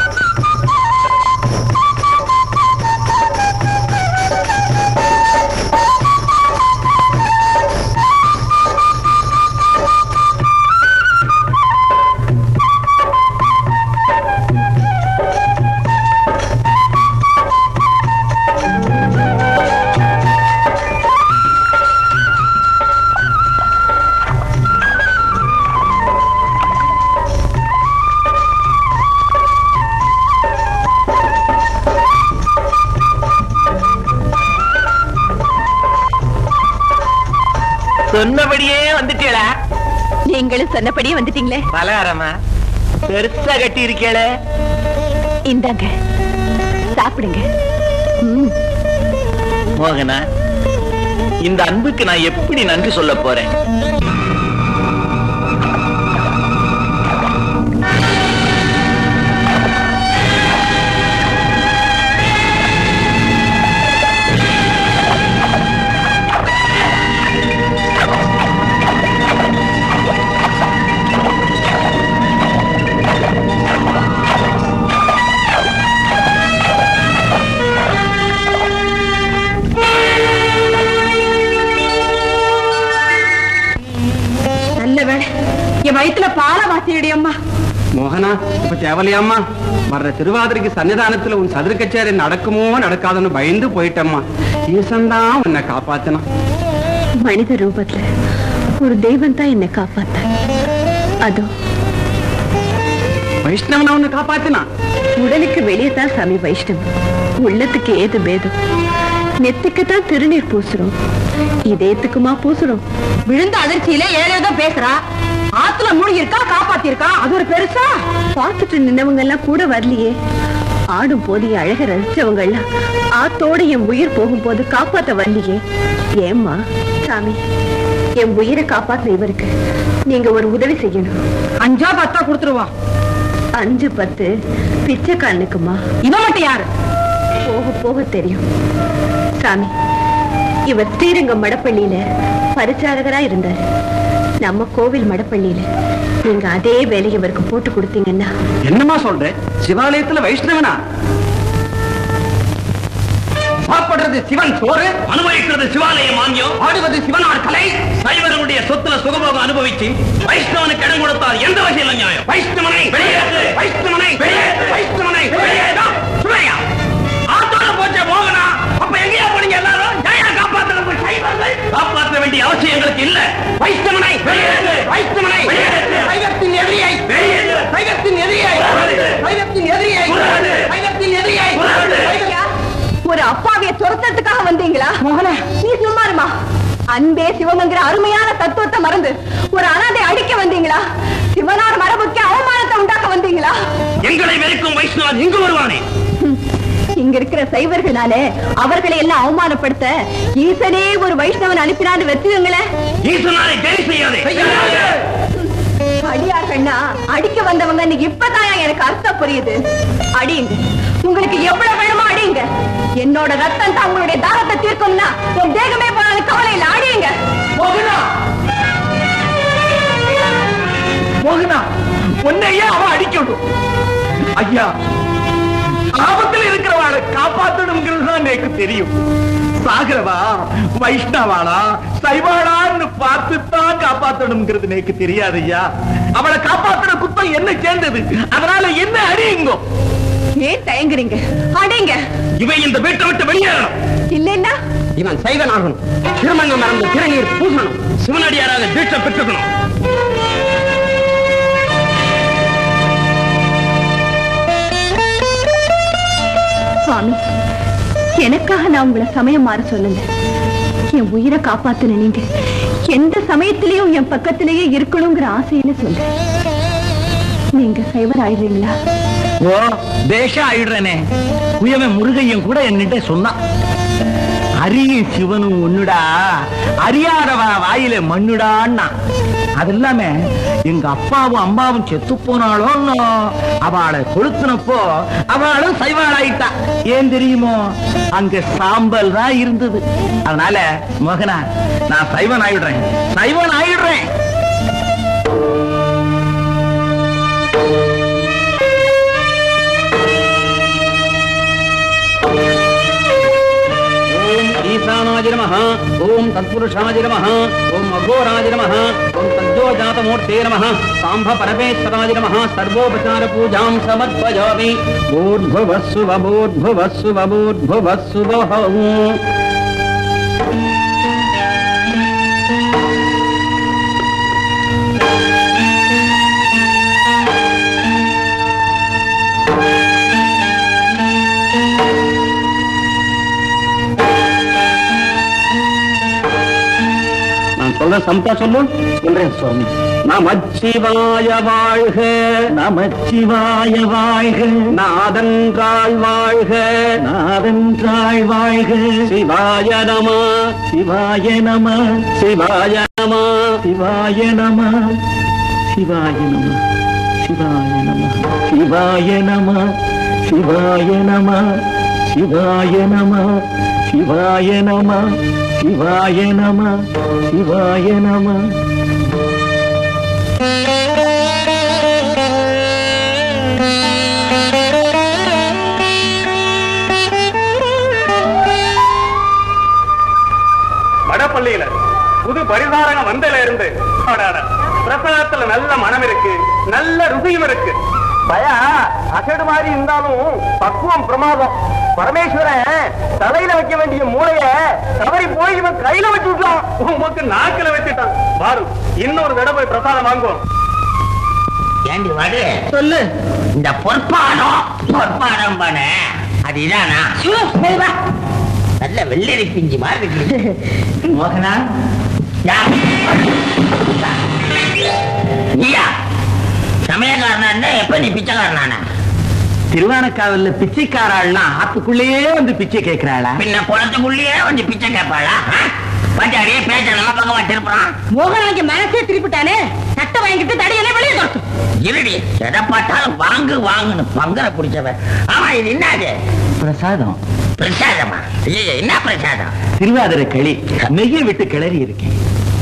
சொன்னபடியே வந்துட்டீங்களா? நீங்களும் சொன்னபடியே வந்துட்டீங்களே. பலகாரமா பெருசா கட்டி இருக்கேளே. இந்தாங்க, சாப்பிடுங்க. மோகனா, இந்த அன்புக்கு நான் எப்படி நன்றி சொல்ல போறேன்? வயிற்றுல பால வாசியடி அம்மா. மோகனா, இப்ப தேவலையம்மா. வர்ற திருவாதிரைக்கு சன்னிதானத்துல உன் சதுர கச்சேரி நடக்குமோ நடக்காதுன்னு பயந்து போயிட்டம்மா. ஈசன்தான் உன்னை காப்பாத்தணும். மனித ரூபத்துல ஒரு தெய்வம் தான் என்னை காப்பாத்த. அதோ வைஷ்ணவன் அவனை காப்பாத்தினான். உடலுக்கு வெளியே தான் சாமி வைஷ்ணவம், உள்ளத்துக்கு ஏது பேதம். நெத்திக்குத்தான் திருநீர் பூசுறோம், இதயத்துக்குமா பூசுறோம்? விழுந்த அதிர்ச்சியில ஏழேதோ பேசுறா. ஆத்துல மூழ்கி இருக்கா, காப்பாத்தி இருக்கா, அது ஒரு பெருசா? பார்த்துட்டு நின்னவங்க எல்லாம் கூட வரலையே. ஆடும் போது அழக ரசிச்சவங்க எல்லாம் ஆத்தோட என் உயிர் போகும் போது காப்பாத்த வரலையே. ஏம்மா சாமி, என் உயிரை காப்பாத்த இவருக்கு நீங்க ஒரு உதவி செய்யணும். அஞ்சா பத்தா கொடுத்துருவான். அஞ்சு பத்து பிச்சைக்காரனுக்குமா? இவன் மட்டும் யாரு? போக போக தெரியும் சாமி. இவர் ஸ்ரீரங்கம் மடப்பள்ளியில பரிச்சாரகரா இருந்தார். நம்ம கோவில் மடப்பள்ளியில நீங்க அதே வேலையை இவருக்கு போட்டு கொடுத்தீங்கன்னா. என்னமா சொல்ற? சிவாலயத்துல வைஷ்ணவனா? சாப்பிடுறது சிவன் சோறு, அனுபவிக்கிறது சிவாலய மானியம், ஆடுவது சிவனார் கலை. சைவர்களுடைய சொத்துல சுகபோகம் அனுபவிச்சு வைஷ்ணவனுக்கு இடம் கொடுத்தால் எந்த வகையில நியாயம்? வைஷ்ணவனை வெளியேற்று, வைஷ்ணவனை வெளியேற்று, வைஷ்ணவனை வெளியேற்றா. சுமையா ஆத்தோட போச்ச மோகனா, அப்ப எங்கேயா போனீங்க எல்லாரும்? ஜெயா காப்பாற்ற சைவர்கள் காப்பாற்ற வேண்டிய அவசியம் எங்களுக்கு இல்ல. வைஷ்ணவனை வெளியேற்று, வைஷ்ணவனை வெளியேற்று, சைவத்தின் எதிரியை வெளியேற்று, சைவத்தின் எதிரியை, சைவத்தின் எதிரியை, சைவத்தின் எதிரியை. ஒரு அப்பாவிய துரத்துறதுக்காக வந்தீங்களா? மோகன, நீ சும்மாருமா. அன்பே சிவமங்கிற அருமையான தத்துவத்தை மறந்து ஒரு அனாதை அடிக்க வந்தீங்களா? சிவனார் மரபுக்கு அவமானத்தை உண்டாக்க வந்தீங்களா? எங்களை வெறுக்கும் வைஷ்ணவன் இங்கு வருவானே. இங்க இருக்கிற சைவர்களாலே அவர்களை எல்லாம் அவமானப்படுத்த ஈசனே ஒரு வைஷ்ணவன் அனுப்பினான்னு வச்சுங்களேன். ஈசனாரை கேலி செய்யாதே. அடியார்கள்னா அடிக்க வந்தவங்க இன்னைக்கு இப்பதான் எனக்கு அர்த்தம் புரியுது. அடியுங்க, உங்களுக்கு எவ்வளவு வேணுமோ அடியுங்க. என்னோட ரத்தம் தான் உங்களுடைய தாகத்தை தீர்க்கும்னா என் தேகமே போனாலும் கவலை இல்லை. அடியுங்க. மோகனா, மோகனா, உன்னையே அவன் அடிக்கணும். ஐயா, ஆபத்தில் இருக்கிறவாளை காப்பாற்றணுங்கிறது தான் எனக்கு தெரியும். சாகரவா வைஷ்ணவாளா சைவாளான்னு பார்த்துத்தான் காப்பாற்றணுங்கிறது எனக்கு தெரியாது ஐயா. அவளை காப்பாற்றுற குத்தம் என்ன சேர்ந்தது? அதனால என்ன அடியுங்க. ஏன் தயங்குறீங்க? அடிங்க. இவன் இந்த வீட்டை விட்டு வெளியேறணும். இல்லைன்னா இவன் சைவன் ஆகணும். திருமணம் மறந்து திருநீர் பூசணும். சிவனடியாராக தீட்சை பெற்றுக்கணும். சுவாமி, எனக்காக நான் உங்களை சமயம் மாற சொல்லுங்க. என் உயிரை காப்பாத்துன நீங்க எந்த சமயத்திலையும் என் பக்கத்திலேயே இருக்கணுங்கிற ஆசையில சொல்ல. நீங்க சைவர் ஆயிடுறீங்களா? ஓ, தேசம் ஆயிடுறேனே. உயவன் முருகையும் கூட என்கிட்ட சொன்னான். அரியும் சிவனும் ஒண்ணுடா, அறியாதவா வாயில மண்ணுடான்னா. அது இல்லாம எங்க அப்பாவும் அம்மாவும் செத்து போனாலும் அவளை கொளுத்தினப்போ அவளும் சைவாளாயிட்டா. ஏன் தெரியுமோ? அங்க சாம்பல் தான் இருந்தது. அதனால மோகனா, நான் சைவன் ஆயிடுறேன், சைவன் ஆயிடுறேன். ईशानाय नमः, ओम तत्पुरुषाय नमः, ओम अघोराय नमः, ओम तज्जोजातमूर्ते नमः, सांभ परमेश्वराय नमः. सर्वोपचार पूजां समर्पयामि. भूर्भुवस्सुव भूर्भुवस्सुव भूर्भुवस्सुवः. சமத்தா சொல்லு. சொல்றேன் சுவாமி. நமச்சிவாய வாழ்க, நமச்சிவாய வாழ்க. நாதன்றாள் வாழ்க, நாதன்றாள் வாழ்க. சிவாய நம, சிவாய நம, சிவாய நம, சிவாய நம, சிவாய நம, சிவாய நம, சிவாய நம, சிவாய நம, சிவாய நம, சிவாய நம, சிவாய நம, சிவாய நம. மடப்பள்ளியில புது பரிதாரங்க வந்தல இருந்து பிரசாதத்துல நல்ல மனம் இருக்கு, நல்ல ருசியும் இருக்கு. பயா அசடு மாதிரி இருந்தாலும் பக்குவம் பிரமாதம். பரமேஸ்வரன் தலையில வைக்க வேண்டிய மூளைய தவறி போய் இவன் கையில வச்சு விட்டான், உமக்கு நாக்கில வச்சுட்டான். பாரு, இன்னொரு தடவை பிரசாதம் வாங்குவோம். ஏண்டி வாடு சொல்லு. இந்த பொற்பாடம் பொற்பாடம் பான அது இதானா? நல்ல வெள்ளரி பிஞ்சு மாதிரி இருக்கு. மோகனா நீயா சமயக்காரனா? எப்ப நீ பிச்சைக்காரனானா? திருவானக்காவல்ல பிச்சைக்காராள்னா ஆத்துக்குள்ளேயே வந்து பிச்சை கேட்கிறாளா? பின்ன குளத்துக்குள்ளேயே வந்து பிச்சை கேட்பாளா? பஞ்சாடியே பேச்ச நம்ம பக்கமா திருப்பான். மோகனாக்கு மனசே திருப்பிட்டானே. சட்டை வாங்கிட்டு தடையெல்லாம் வெளியே தோட்டும். இருடி எதை பார்த்தாலும் வாங்கு வாங்குன்னு பங்கரை பிடிச்சவன். ஆமா இது என்னது? பிரசாதம். பிரசாதமா? ஐயா என்ன பிரசாதம்? திருவாதிரை களி நெய்யை விட்டு கிளறி இருக்கேன்.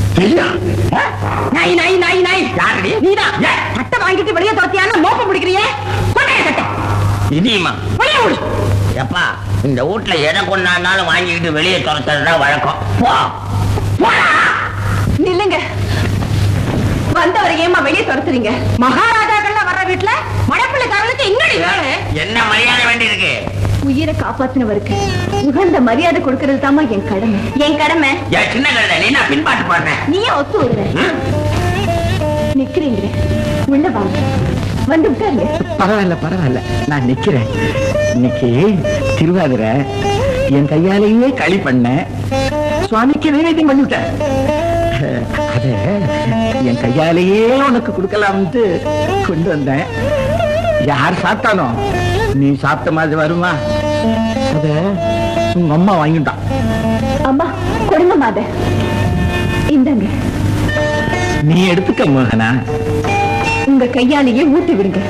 நாய் நாய் நாய் நாய் யாருடி? நீதான் சட்டை வாங்கிட்டு வெளியே தோத்தியான மோப்பம் பிடிக்கிறியே. கொண்டாய சட்டை இனியுமா? வெளியே ஓடு. எப்பா இந்த வீட்டுல எதை கொண்டாடினாலும் வாங்கிக்கிட்டு வெளியே துரத்துறதுதான் வழக்கம். போ போடா. நில்லுங்க. வந்தவரை ஏமா வெளியே துரத்துறீங்க? மகாராஜாக்கள்லாம் வர்ற வீட்டுல மடப்பிள்ளைக்காரர்களுக்கு இன்னடி வேலை. என்ன மரியாதை வேண்டி இருக்கு? உயிரை காப்பாத்தினவருக்கு உகந்த மரியாதை கொடுக்கறது தாமா என் கடமை. என் கடமை. என் சின்ன கழுதை நீ நான் பின்பாட்டு போடுறேன். நீயே ஒத்து வருவ. நிக்கிறீங்க உள்ள வாங்க. வந்து உட்காருங்க. பரவாயில்ல பரவாயில்ல நான் நிக்கிறேன். இன்னைக்கு திருவாதிரை என் கையாலேயே களி பண்ண சுவாமிக்கு நைவேத்தியம் பண்ணிவிட்டேன். அத என் கையாலேயே உனக்கு கொடுக்கலாம்னு கொண்டு வந்தேன். யார் சாப்பிட்டாலும் நீ சாப்பிட்ட மாதிரி வருமா? அத உங்க அம்மா வாங்கிட்டான். அம்மா கொடுங்க மாத. இந்தாங்க. நீ எடுத்துக்க மோகனா. உங்க கையாலேயே ஊட்டி விடுங்க.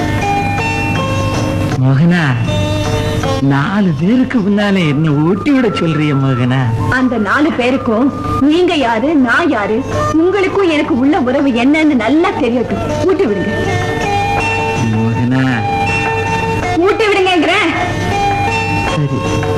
மோகனா நாலு பேருக்கு முன்னாலே என்ன ஊட்டி விட சொல்றிய மோகனா? அந்த நாலு பேருக்கும் நீங்க யாரு நான் யாரு உங்களுக்கும் எனக்கு உள்ள உறவு என்னன்னு நல்லா தெரியட்டும். ஊட்டி விடுங்க மோகனா. ஊட்டி விடுங்கிறேன். சரி.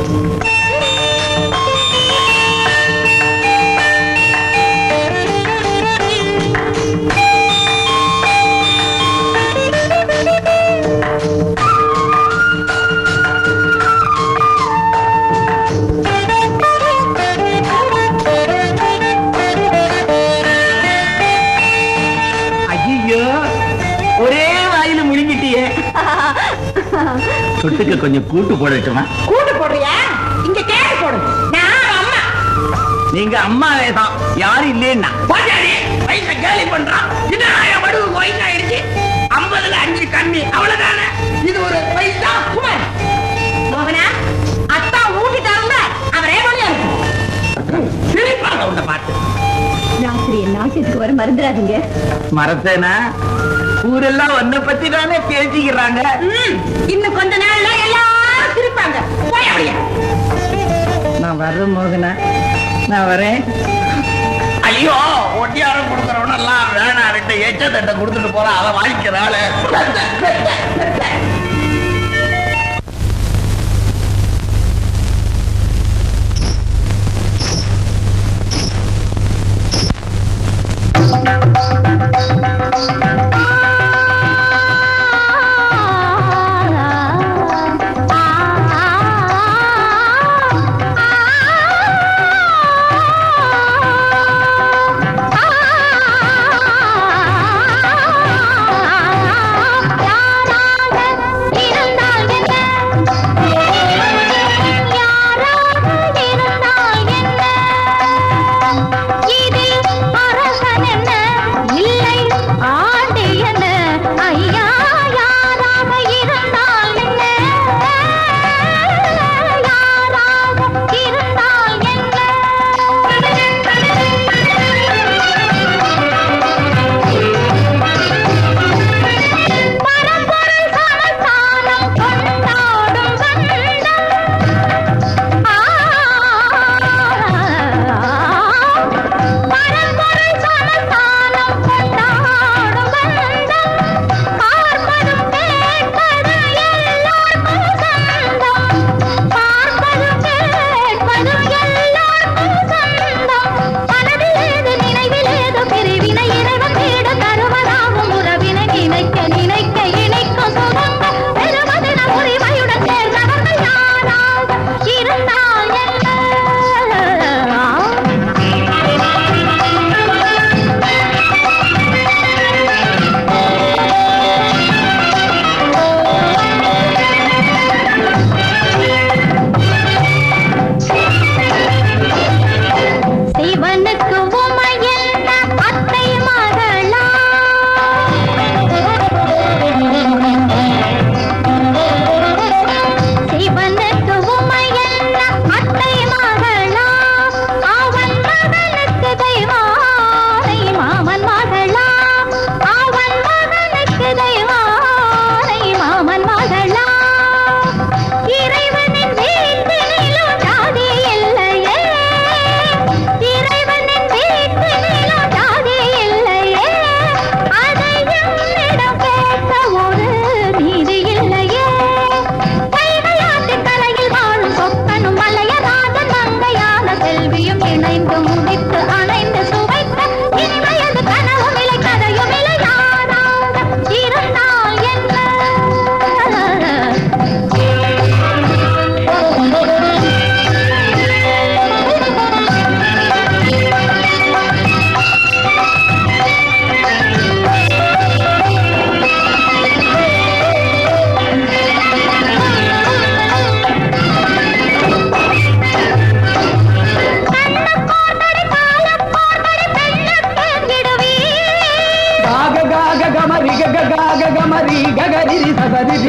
தொட்டுக்க கொஞ்சம் கூட்டு போடட்டுமா? கூட்டு போடுறியா? இங்க கேட்டு போடு. நான் அம்மா. நீங்க அம்மாவே தான். யாரும் இல்லைன்னா பாஜாடி வயசை கேலி பண்றான். என்ன ஆயிரம் மடுவு வயசு ஆயிடுச்சு. ஐம்பதுல அஞ்சு கம்மி அவ்வளவுதானே. இது ஒரு வயசா? குமார் மோகனா அத்தா ஊட்டிட்டாருல அவரே வழியா இருக்கும். சிரிப்பாங்க உன்னை பார்த்து. ராத்திரி நாட்டுக்கு வர மறந்துடாதீங்க. மறத்தேனா? ஊரெல்லாம் உன்னை பத்தி தானே பேசிக்கிறாங்க. இன்னும் கொஞ்ச நாள்ல எல்லாரும் சிரிப்பாங்க. போய் அப்படியே. நான் வர்றேன் மோகனா. நான் வரேன். ஐயோ ஒட்டியாரம் கொடுக்கறவன எல்லாம் வேணா ரெண்டு எச்ச தட்டை கொடுத்துட்டு போறான். அதை வாங்கிக்கிறாள். ஆ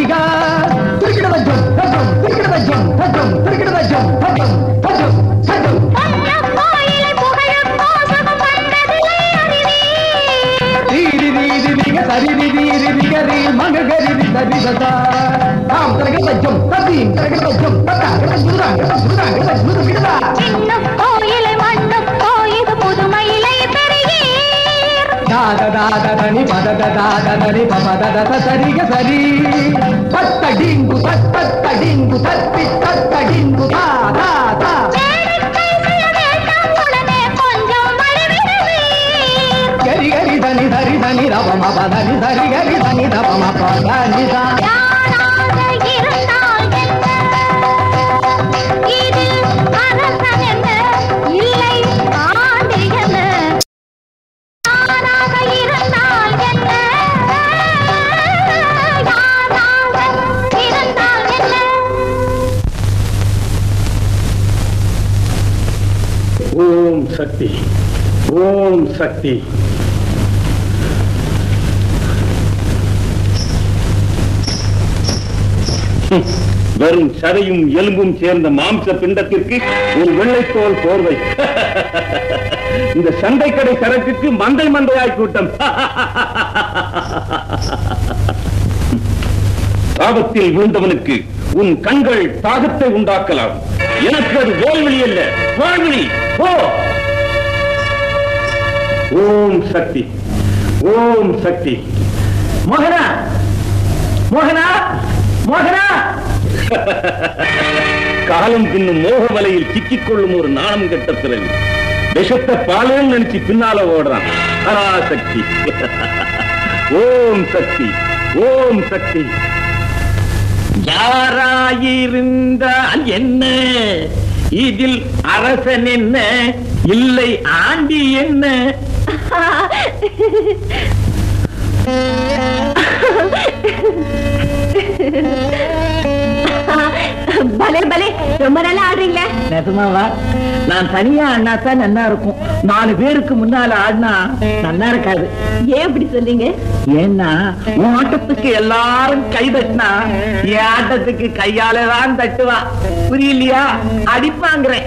சரிகா திருக்கிடத ஜம் தஜம் திருக்கிடத ஜம் தஜம் திருக்கிடத ஜம் தஜம் தஜம் தஜம் தீரி தீரி திக சரி தீரி திகரி மங்க கரி தரி ததா தாம் திருக்கிடத ஜம் ததீம் திருக்கிடத ஜம் ததா கிடத ஜுரா கிடத ஜுரா கிடத ஜுரா கிடதா சின்ன கோயிலை மண்டப்போ இது புதுமையிலை பெரியீர் தாத தாத தனி பத தாத தனி பத தத சரிக சரி தத்தடிங்கு தத்தடிங்கு தத்தி தத்தடிங்கு தா தா தா கரி கரி தனி சரி தனி ரவம பதனி சரி கரி தனி ரவம பதனி தா ஓம் சக்தி ஓம் சக்தி வெறும் சதையும் எலும்பும் சேர்ந்த மாம்ச பிண்டத்திற்கு ஒரு வெள்ளைத்தோல் போர்வை. இந்த சந்தைக்கடை சரக்குக்கு மந்தை மந்தையாய் கூட்டம். தாகத்தில் விழுந்தவனுக்கு உன் கண்கள் தாகத்தை உண்டாக்கலாம். எனக்கு அது வேல்வெளி அல்ல, வாழ்வெளி. ஓ ஓம் சக்தி ஓம் சக்தி. மோகனா மோகனா மோகனா காலம் பின்னும் மோக வலையில் சிக்கிக் கொள்ளும் ஒரு நாணம் கெட்ட பிறகு விஷத்தை பாலையும் நினைச்சு பின்னால ஓடுறான். பராசக்தி. ஓம் சக்தி ஓம் சக்தி. யாராயிருந்தால் என்ன, இதில் அரசன் என்ன, இல்லை ஆண்டி என்ன? பலே பலே, ரொம்ப நல்லா ஆடுறீங்களே. நிஜமாவா? நான் தனியா ஆடினா தான் நல்லா இருக்கும். நாலு பேருக்கு முன்னால ஆடினா நல்லா இருக்காது. ஏன் அப்படி சொல்றீங்க? ஏன்னா உன் ஆட்டத்துக்கு எல்லாரும் கை தட்டினா என் ஆட்டத்துக்கு கையால தான் தட்டுவா. புரியலையா? அடிப்பாங்கிறேன்.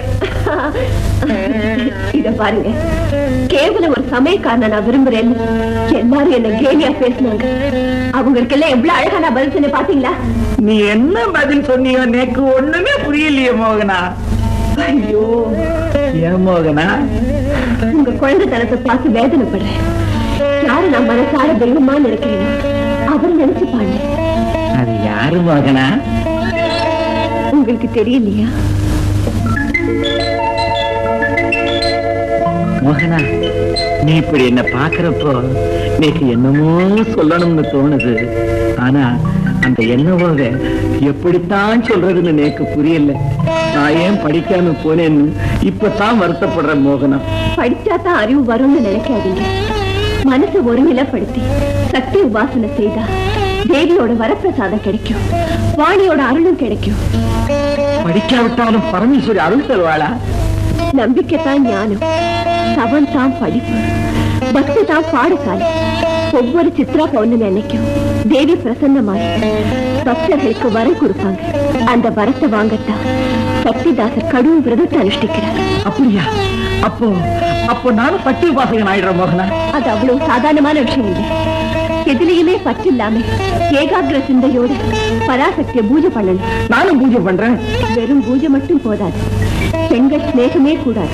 இத பாருங்க, கேவலம் ஒரு சமயக்காரனை நான் விரும்புறேன்னு எல்லாரும் என்ன கேலியா பேசினாங்க. அவங்களுக்கு எல்லாம் எவ்வளவு அழகா நான் பதில் சொன்ன பாத்தீங்களா? நீ என்ன பதில் சொன்னியோ எனக்கு ஒண்ணுமே புரியலையே மோகனா. ஐயோ ஏன் மோகனா? உங்க குழந்தைத்தனத்தை பார்த்து வேதனைப்படுறேன். யாரு நான் மனசார தெய்வமா நினைக்கிறேன் அவர் நினைச்சு பாடு. அது யாரு மோகனா? உங்களுக்கு தெரியலையா? மோகனா, நீ இப்படி என்ன பாக்குறப்போ எனக்கு என்னமோ சொல்லணும்னு தோணுது. ஆனா அந்த என்னவோக எப்படித்தான் சொல்றதுன்னு எனக்கு புரியல. நான் ஏன் படிக்காம போனேன்னு இப்பதான் வருத்தப்படுறேன் மோகனா. படிச்சாதான் அறிவு வரும்னு நினைக்காதீங்க. மனசு ஒருநிலைப்படுத்தி சக்தி உபாசனை செய்தா தேவியோட வரப்பிரசாதம் கிடைக்கும், வாணியோட அருளும் கிடைக்கும். படிக்காவிட்டாலும் பரமேஸ்வரி அருள் தருவாளா? நம்பிக்கைத்தான் ஞானம், தவம் தான் படிப்பு, பக்தி தான் பாடசாலை. ஒவ்வொரு சித்ரா பௌர்ணமி அன்னைக்கும் தேவி பிரசன்னமாய் பக்தர்களுக்கு வரம் கொடுப்பாங்க. அந்த வரத்தை வாங்கத்தான் சக்திதாசர் கடும் விரதத்தை அனுஷ்டிக்கிறார். அப்படியா? அப்போ அப்போ நானும் பட்டி உபாசகன் ஆயிடுறேன் மோகனா. அது அவ்வளவு சாதாரணமான விஷயம் இல்லை. எதிலையுமே பற்று இல்லாம ஏகாகிர சிந்தையோட பராசக்தியை பூஜை பண்ணணும். நானும் பூஜை பண்றேன். வெறும் பூஜை மட்டும் போதாது, பெண்கள் ஸ்நேகமே கூடாது.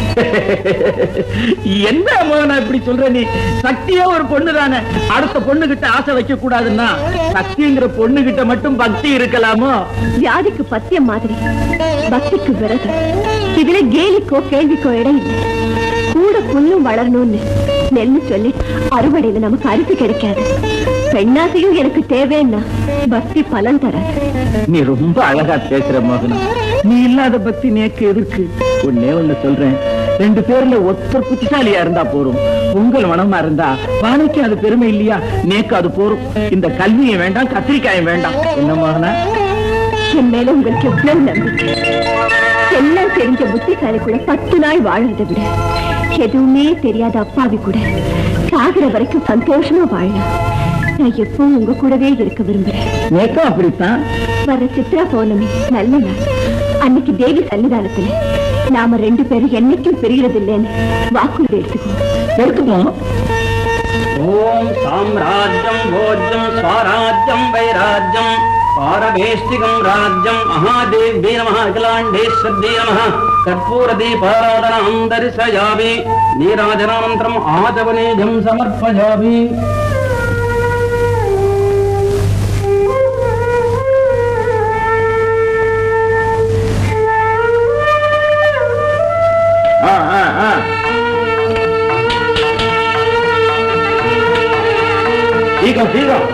என்ன மோகனா இப்படி சொல்ற? நீ சக்தியா ஒரு பொண்ணு தானே, அடுத்த பொண்ணு கிட்ட ஆசை வைக்க கூடாதுன்னா சக்திங்கிற பொண்ணு கிட்ட மட்டும் பக்தி இருக்கலாமோ? வியாதிக்கு பத்தியம் மாதிரி பக்திக்கு விரதம். இதுல கேலிக்கோ கேள்விக்கோ இடம் இல்லை. கூட புல்லும் வளரணும்னு நெல்லு சொல்லி அறுவடையில நமக்கு அரிசி கிடைக்காது. பெண்ணாசையும் எனக்கு தேவைன்னா பக்தி பலன் தராது. நீ ரொம்ப அழகா பேசுற மோகனா. நீ இல்லாத பக்தி நேக்கு எதுக்கு? ஒன்னே ஒண்ணு சொல்றேன், ரெண்டு பேர்ல ஒருத்தர் புத்திசாலியா இருந்தா போறோம். உங்கள் மனமா இருந்தா பானைக்கு அது பெருமை இல்லையா? நேக்கு அது போறோம். இந்த கல்வியும் வேண்டாம், கத்திரிக்காயும் வேண்டாம். என்ன மோகனா? என் மேல உங்களுக்கு எவ்வளவு நம்பிக்கை. எல்லாம் தெரிஞ்ச புத்திசாலி கூட பத்து நாள் வாழ்றதை விட எதுவுமே தெரியாத அப்பாவி கூட சாகிற வரைக்கும் சந்தோஷமா வாழலாம். நான் எப்பவும் உங்க கூடவே இருக்க விரும்புறேன். நேக்கம் அப்படித்தான். வர சித்ரா பௌர்ணமி நல்ல நாள். அன்னைக்கு தேவி சன்னிதானத்துல நாம ரெண்டு பேரும் என்னைக்கும் பிரியறது இல்லைன்னு வாக்குறுதி எடுத்துக்கோ. எடுத்துப்போம். ஓம் சாம்ராஜ்யம் போஜ்யம் ஸ்வராஜ்யம் வைராஜ்யம் பாரவேஷ்டிகம் ராஜ்யம் மகாதேவி நமः அகிலாண்டேஸ்வரி நமः கற்பூர தீபாராதனம் தரிசயாமி நீராஜனானந்தரம் ஆஜவனேஜம் சமர்ப்பயாமி. சீக்கிரம் சீக்கிரம்.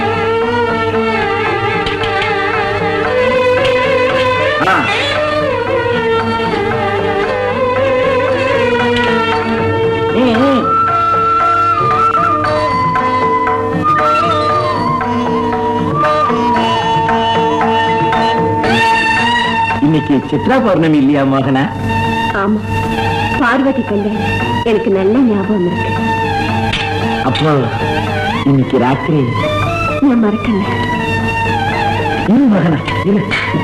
இன்னைக்கு சித்ரா பௌர்ணமி இல்லையா மோகனா? ஆமா, பார்வதி கல்யாணம் எனக்கு நல்ல ஞாபகம் இருக்கு. அப்போ இன்னைக்கு ராத்திரி நான் மறக்கல. இன்னும் மகனா இல்ல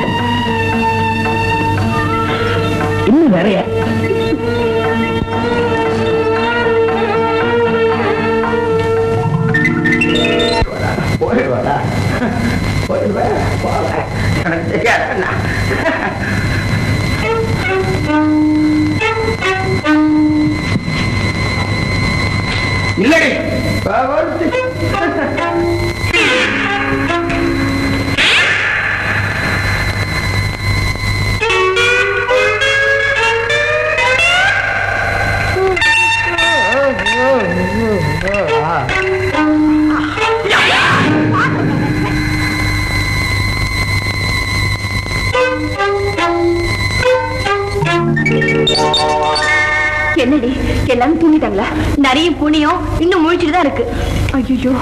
இன்னும் நிறைய போயிடுவாடா போயிடுவேன் போல எனக்கு தெரியாதுண்ணா. இல்லடி என்னடி எல்லாரும் தூங்கிட்டாங்களா? நிறைய புனியும் இன்னும் முழிச்சுட்டு தான் இருக்கு. ஐயோ,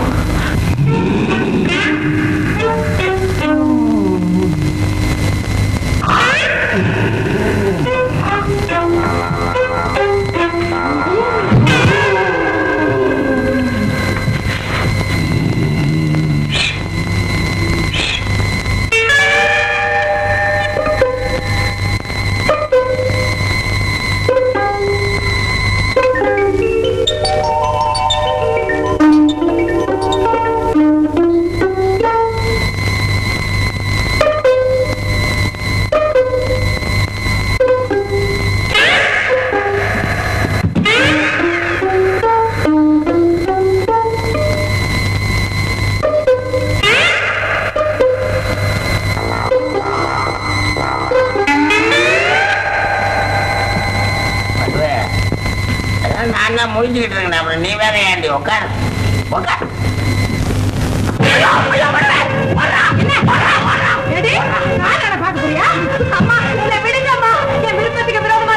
நான் தான் முடிஞ்சுக்கிட்டு இருக்கேன். அப்புறம் நீ வேற ஏண்டி உட்கார் உட்கார். அம்மா விடுங்கம்மா, என் விருப்பத்துக்கு விரோதமா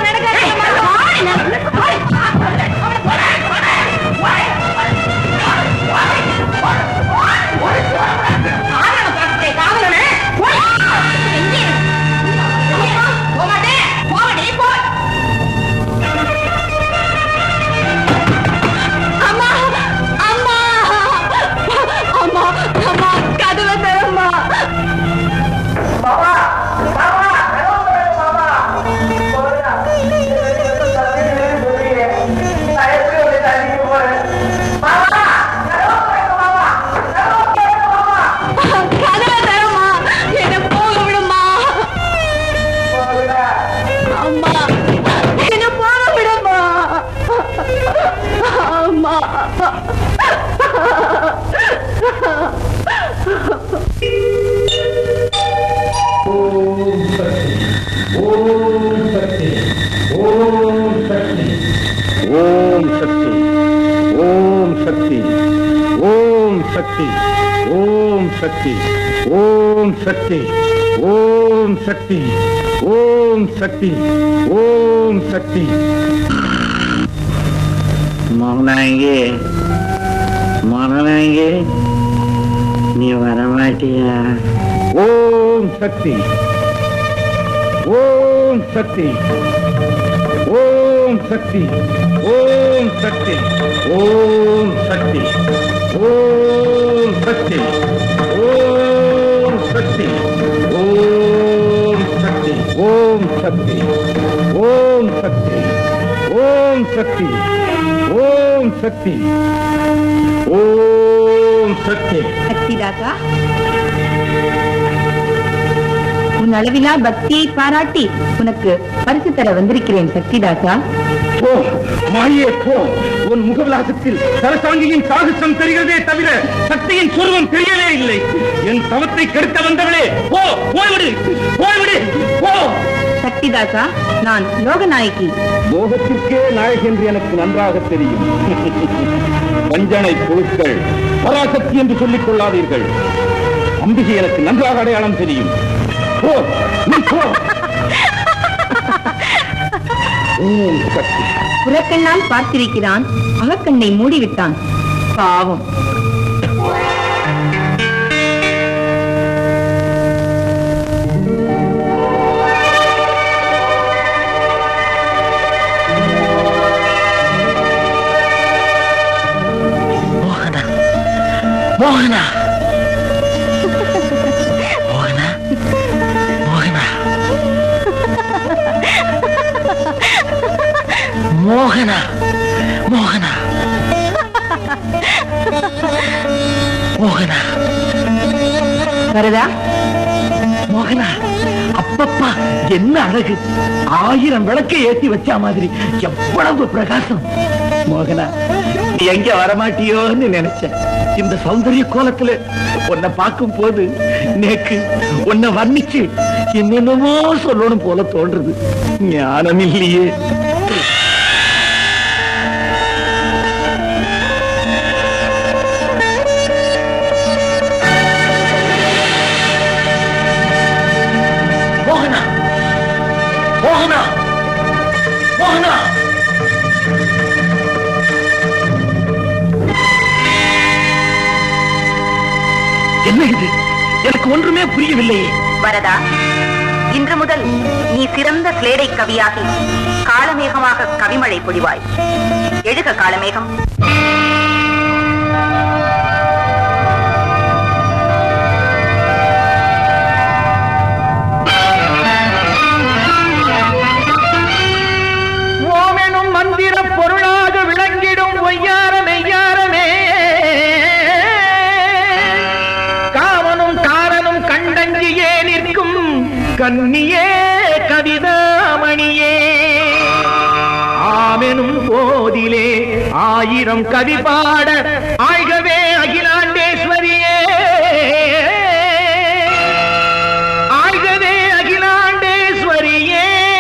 சக்தி ஓம் சக்தி ஓம் சக்தி ஓம் சக்தி ஓம் சக்தி ஓம் சக்தி. மகனாங்கே மகனாங்கே நீ வரமாட்டியா? ஓம் சக்தி ஓம் சக்தி ஓம் சக்தி ஓம் சக்தி ஓம் சக்தி ஓம் ஓம் சக்தி ஓம் சக்தி ஓம் சக்தி ஓம் சக்தி ஓம் சக்தி ஓம் சக்தி ஓம் சக்தி ஓம் சக்தி. சக்திதாசா, உன் அளவிலா பக்தியை பாராட்டி உனக்கு பரிசு தர வந்திருக்கிறேன். சக்திதாசா, போ மாயே போ. உன் முகவிலாசத்தில் சரசாங்கியின் சாகசம் தெரிகிறதே தவிர சக்தியின் சொருவம் தெரியவே இல்லை. என் தவத்தை கெடுக்க வந்தவளே, போ போய்விடு போய்விடு போ. சக்திதாசா, நான் லோகநாயகி. லோகத்திற்கே நாயகி என்று எனக்கு நன்றாக தெரியும். வஞ்சனை பொருட்கள் பராசக்தி என்று சொல்லிக் கொள்ளாதீர்கள். அம்பிகை எனக்கு நன்றாக அடையாளம் தெரியும். போ நீ போ. ஓம் சக்தி. புறக்கண்ணால் பார்த்திருக்கிறான், அகக்கண்ணை மூடிவிட்டான். பாவம். மோகனா மோகனா மோகனா மோகனா மோகனா மோகனா மோகனா வரதா, மோகனா, அப்பப்பா என்ன அழகு! ஆயிரம் விளக்கை ஏத்தி வச்சா மாதிரி எவ்வளவு பிரகாசம்! மோகனா, நீ எங்க வரமாட்டியோன்னு நினைச்சேன். இந்த சௌந்தரிய கோலத்துல உன்னை பார்க்கும் போது நேக்கு உன்னை வர்ணிச்சு என்னென்னமோ சொல்லணும் போல தோன்றுது. ஞானம் இல்லையே. மோகனா மோகனா மோகனா, என்ன இது? எனக்கு ஒன்றுமே புரியவில்லையே. வரதா, இன்று முதல் நீ சிறந்த கிளேடை கவியாகி காலமேகமாக கவிமழை பொழிவாய். எழுக காலமேகம். ஓமெனும் மந்திர பொருளாக விளங்கிடும் ஒய்யாரமெய்யாரமே, காமனும் காரனும் கண்டங்கியே நிற்கும் கன்னியே கவிதாமணியே, ஆமெனும் போதிலே ஆயிரம் கவி பாட ஆழ்கவே அகிலாண்டேஸ்வரியே, ஆழ்கவே அகிலாண்டேஸ்வரியே.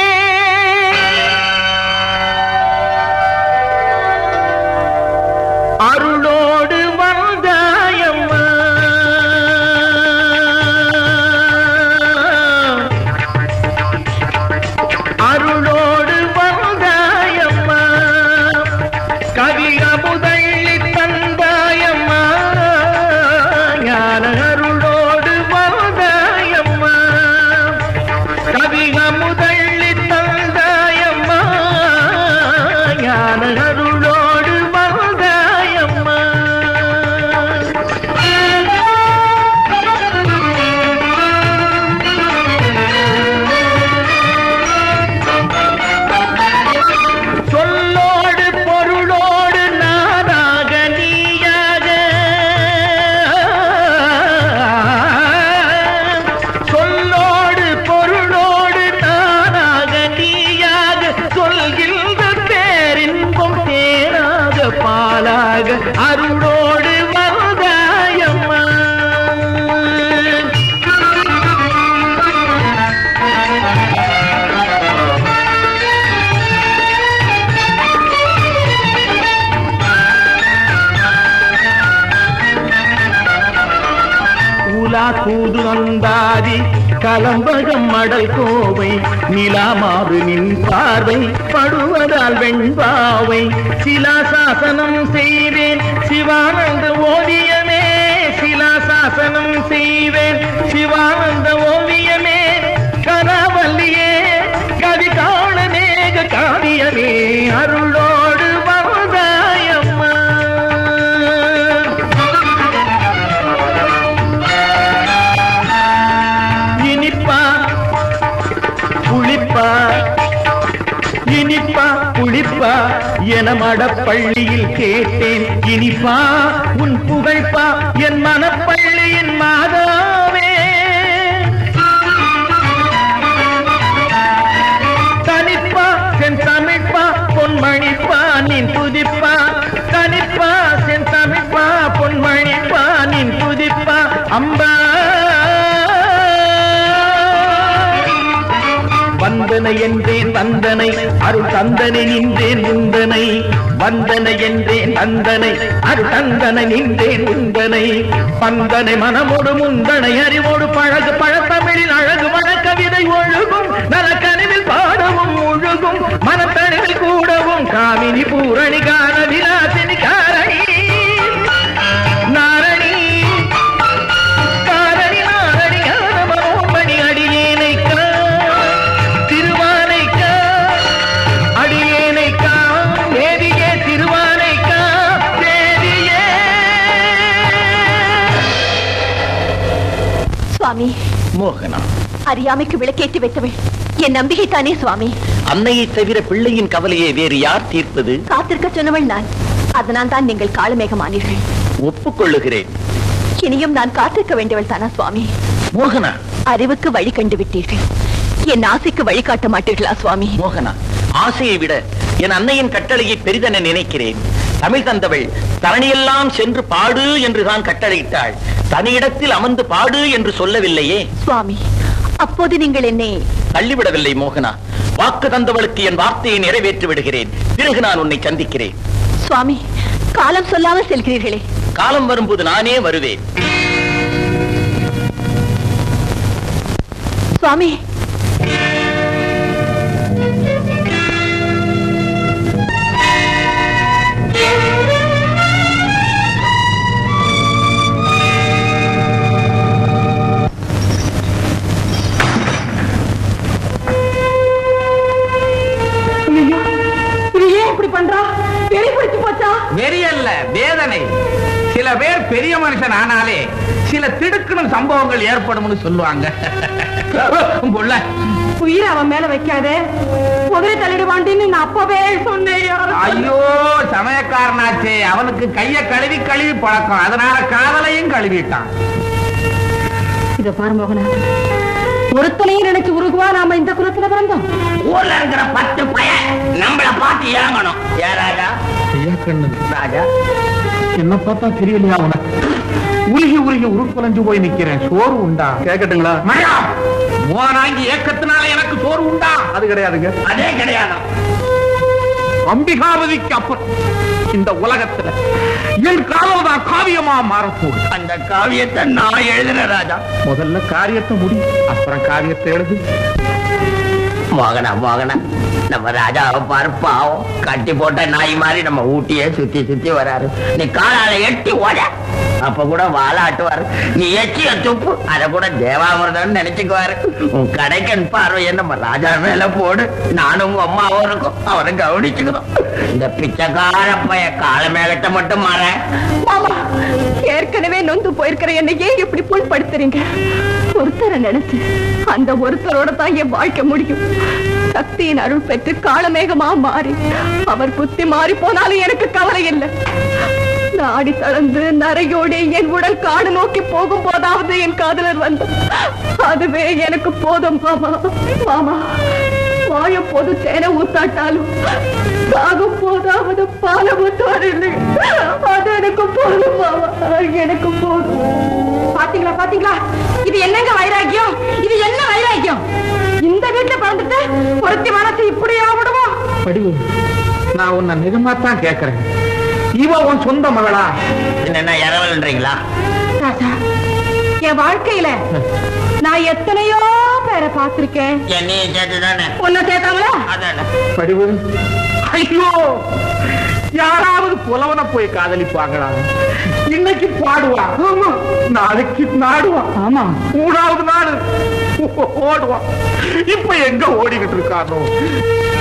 அருளோடு வந்தாயம்மா, அருளோடு வந்தாயம்மா, கவி அமுதள்ளி தந்தாயம்மா, ஞான அருளோடு வந்தாயம்மா, கவி அமுதள்ளி தந்தாயம்மா, ஞான அருளோடு வந்தாயம்மா. சொல்லோடு பொருளோடு நானாக நீயாக, சொல்லோடு பொருளோடு நானாக நீயாக, சொல்கின்ற பேரின்பம் தேனாக பாலாக அருளோடு வந்தாயம்மா. உலா தூது அந்தாதி கலம்பகம் மடல் கோவை, நிலாமாறு நின் பார்வை படுவதால் வெண்பாவை, சிலாசாசனம் செய்வேன் சிவானந்த ஓவியமே, சிலாசாசனம் செய்வேன் சிவானந்த ஓவியமே, கலாவல்லியே கவி காண மேக காவியமே, அருளோடு வந்தாயம்மா. என மடப்பள்ளியில் கேட்டேன் இனிப்பா உன் புகழ்பா என் மனப்பள்ளியின் மாதாவே. தனிப்பா சென் தமிழ்ப்பா பொன்மணிப்பா நின் துதிப்பா. தனிப்பா சென் தமிழ்ப்பா பொன்மணிப்பா நின் துதிப்பா. அம்பா வந்தனை என்றேன் வந்தனை அருள் தந்தனை நின்றேன் உந்தனை. வந்தனை என்றேன் வந்தனை அருள் தந்தனை நின்றேன் உந்தனை. பந்தனை மனமோடு முந்தனை அறிவோடு பழகு பழத்தமிழில் அழகு மன கவிதை ஒழுகும். நல கனிவில் பாடவும் ஒழுகும் மனத்தனிவில் கூடவும். காமினி பூரணி காண விலாசினி காரணி நாரணி காரணி நாரணி மனோமணி அடியேனை சுவாமி. மோகனா, அறியாமைக்கு விளக்கேற்றி வைத்தவள் என் நம்பிக்கை தானே சுவாமி. அன்னையை தவிர பிள்ளையின் கவலையை வேறு யார் தீர்ப்பது? காத்திருக்க சொன்னவள் நான். அதனால் தான் நீங்கள் காலமேகமானீர்கள். ஒப்புக்கொள்ளுகிறேன். இனியும் நான் காத்திருக்க வேண்டியவள் தானா சுவாமி? மோகனா, அறிவுக்கு வழி கண்டு விட்டீர்கள், என் ஆசைக்கு வழி காட்ட மாட்டீர்களா சுவாமி? மோகனா, ஆசையை விட என் அன்னையின் கட்டளையை பெரிதென நினைக்கிறேன். தமிழ் தந்தவள் தரணியெல்லாம் சென்று பாடு என்றுதான் கட்டளையிட்டாள். தனியிடத்தில் அமர்ந்து பாடு என்று சொல்லவில்லையே சுவாமி. அப்போது நீங்கள் என்னை தள்ளிவிடவில்லை மோகனா. வாக்கு தந்தவளுக்கு என் வார்த்தையை நிறைவேற்றி விடுகிறேன். பிறகு நான் உன்னை சந்திக்கிறேன். சுவாமி, காலம் சொல்லாமல் செல்கிறீர்களே. காலம் வரும்போது நானே வருவேன். சுவாமி, வெறியல்ல வேதனை. சில பேர் பெரிய மனுஷன் ஆனாலே சில திடுக்குன்னு சம்பவங்கள் ஏற்படும் சொல்லுவாங்க. உயிரை அவன் மேல வைக்காத, குதிரை தள்ளிடுவாண்டின்னு நான் அப்பவே சொன்னேன். ஐயோ, சமயக்காரனாச்சே, அவனுக்கு கைய கழுவி கழுவி பழக்கம், அதனால காதலையும் கழுவிட்டான். இத பாரு மோகனா, ஒருத்தனையும் நினைச்சு உருகுவா நாம இந்த குலத்துல பிறந்தோம். ஊர்ல இருக்கிற பத்து பையன் நம்மள பார்த்து இறங்கணும். ஏ ராஜா, ராஜா என்ன பார்த்தா தெரியலையா உனக்கு? உருகி உருகி உருக்குலைஞ்சு போய் நிக்கிறேன். சோறு உண்டா? கேட்கட்டுங்களா? மோனாங்கி ஏக்கத்தினால எனக்கு சோறு உண்டா? அது கிடையாதுங்க. அதே கிடையாது. அம்பிகாவதிக்கு அப்புறம் இந்த உலகத்துல என் காலம் தான் காவியமா மாறப்போகுது. அந்த காவியத்தை நான் எழுதுறேன் ராஜா. முதல்ல காரியத்தை முடி, அப்புறம் காவியத்தை எழுது. மோகனா மோகனா, நம்ம ராஜாவை பாரு, பாவம் கட்டி போட்ட நாய் மாதிரி நம்ம ஊட்டியே சுத்தி சுத்தி வராரு. நீ காலால எட்டி ஓட, அப்ப கூட வாழாட்டுவாரு. நீ எச்சிய துப்பு, அத கூட தேவாமிர்தம் நினைச்சுக்குவாரு. உன் கடைக்கன் பார்வையை நம்ம ராஜா மேல போடு. நானும் உங்க அம்மாவும் இருக்கும், அவரை கவனிச்சுக்கிறோம். இந்த பிச்சைக்கார பைய கால மேகட்ட மட்டும் மாற. ஏற்கனவே நொந்து போயிருக்கிற என்னையே இப்படி புண்படுத்துறீங்க. ஒருத்தரை நினைச்சு அந்த ஒருத்தரோட தான் என் வாழ்க்கை முடியும். சக்தியின் அருள் பெற்று காலமேகமா மாறி அவர் புத்தி மாறி போனாலும் எனக்கு கவலை இல்லை. நாடி தளர்ந்து நரையோடு என் உடல் காடு நோக்கி போகும் போதாவது என் காதலர் வந்து, அதுவே எனக்கு போதும் மாமா. மாமா, வாழும் போது தேனை ஊத்தாட்டாலும் சாகும் போதாவது பால ஊத்துவார் இல்லை. அது எனக்கு போதும் மாமா, எனக்கு போதும். பாத்தீங்களா பாத்தீங்களா, இது என்னங்க வைராக்கியம்? இது என்ன வைராக்கியம்? இந்த வீட்டுல பிறந்துட்டு ஒருத்தி மனசு இப்படி ஆகிடுவோம். படிவு, நான் உன்னை நிஜமாத்தான் கேட்கிறேன். இவ உன் சொந்த மகளா? என்ன இரவல்ன்றீங்களா? ராஜா, என் வாழ்க்கையில நான் எத்தனையோ பேரை பார்த்திருக்கேன். என்னையும் சேர்த்துதானே? உன்னை சேர்த்தாங்களா? அதானே. படிவு, ஐயோ, யாராவது புலவனை போய் காதலிப்பாங்களா? இன்னைக்கு பாடுவான், நாளைக்கு நாடுவான், ஆமா மூணாவது நாள் ஓடுவான். இப்ப எங்க ஓடிக்கிட்டு இருக்கானோ?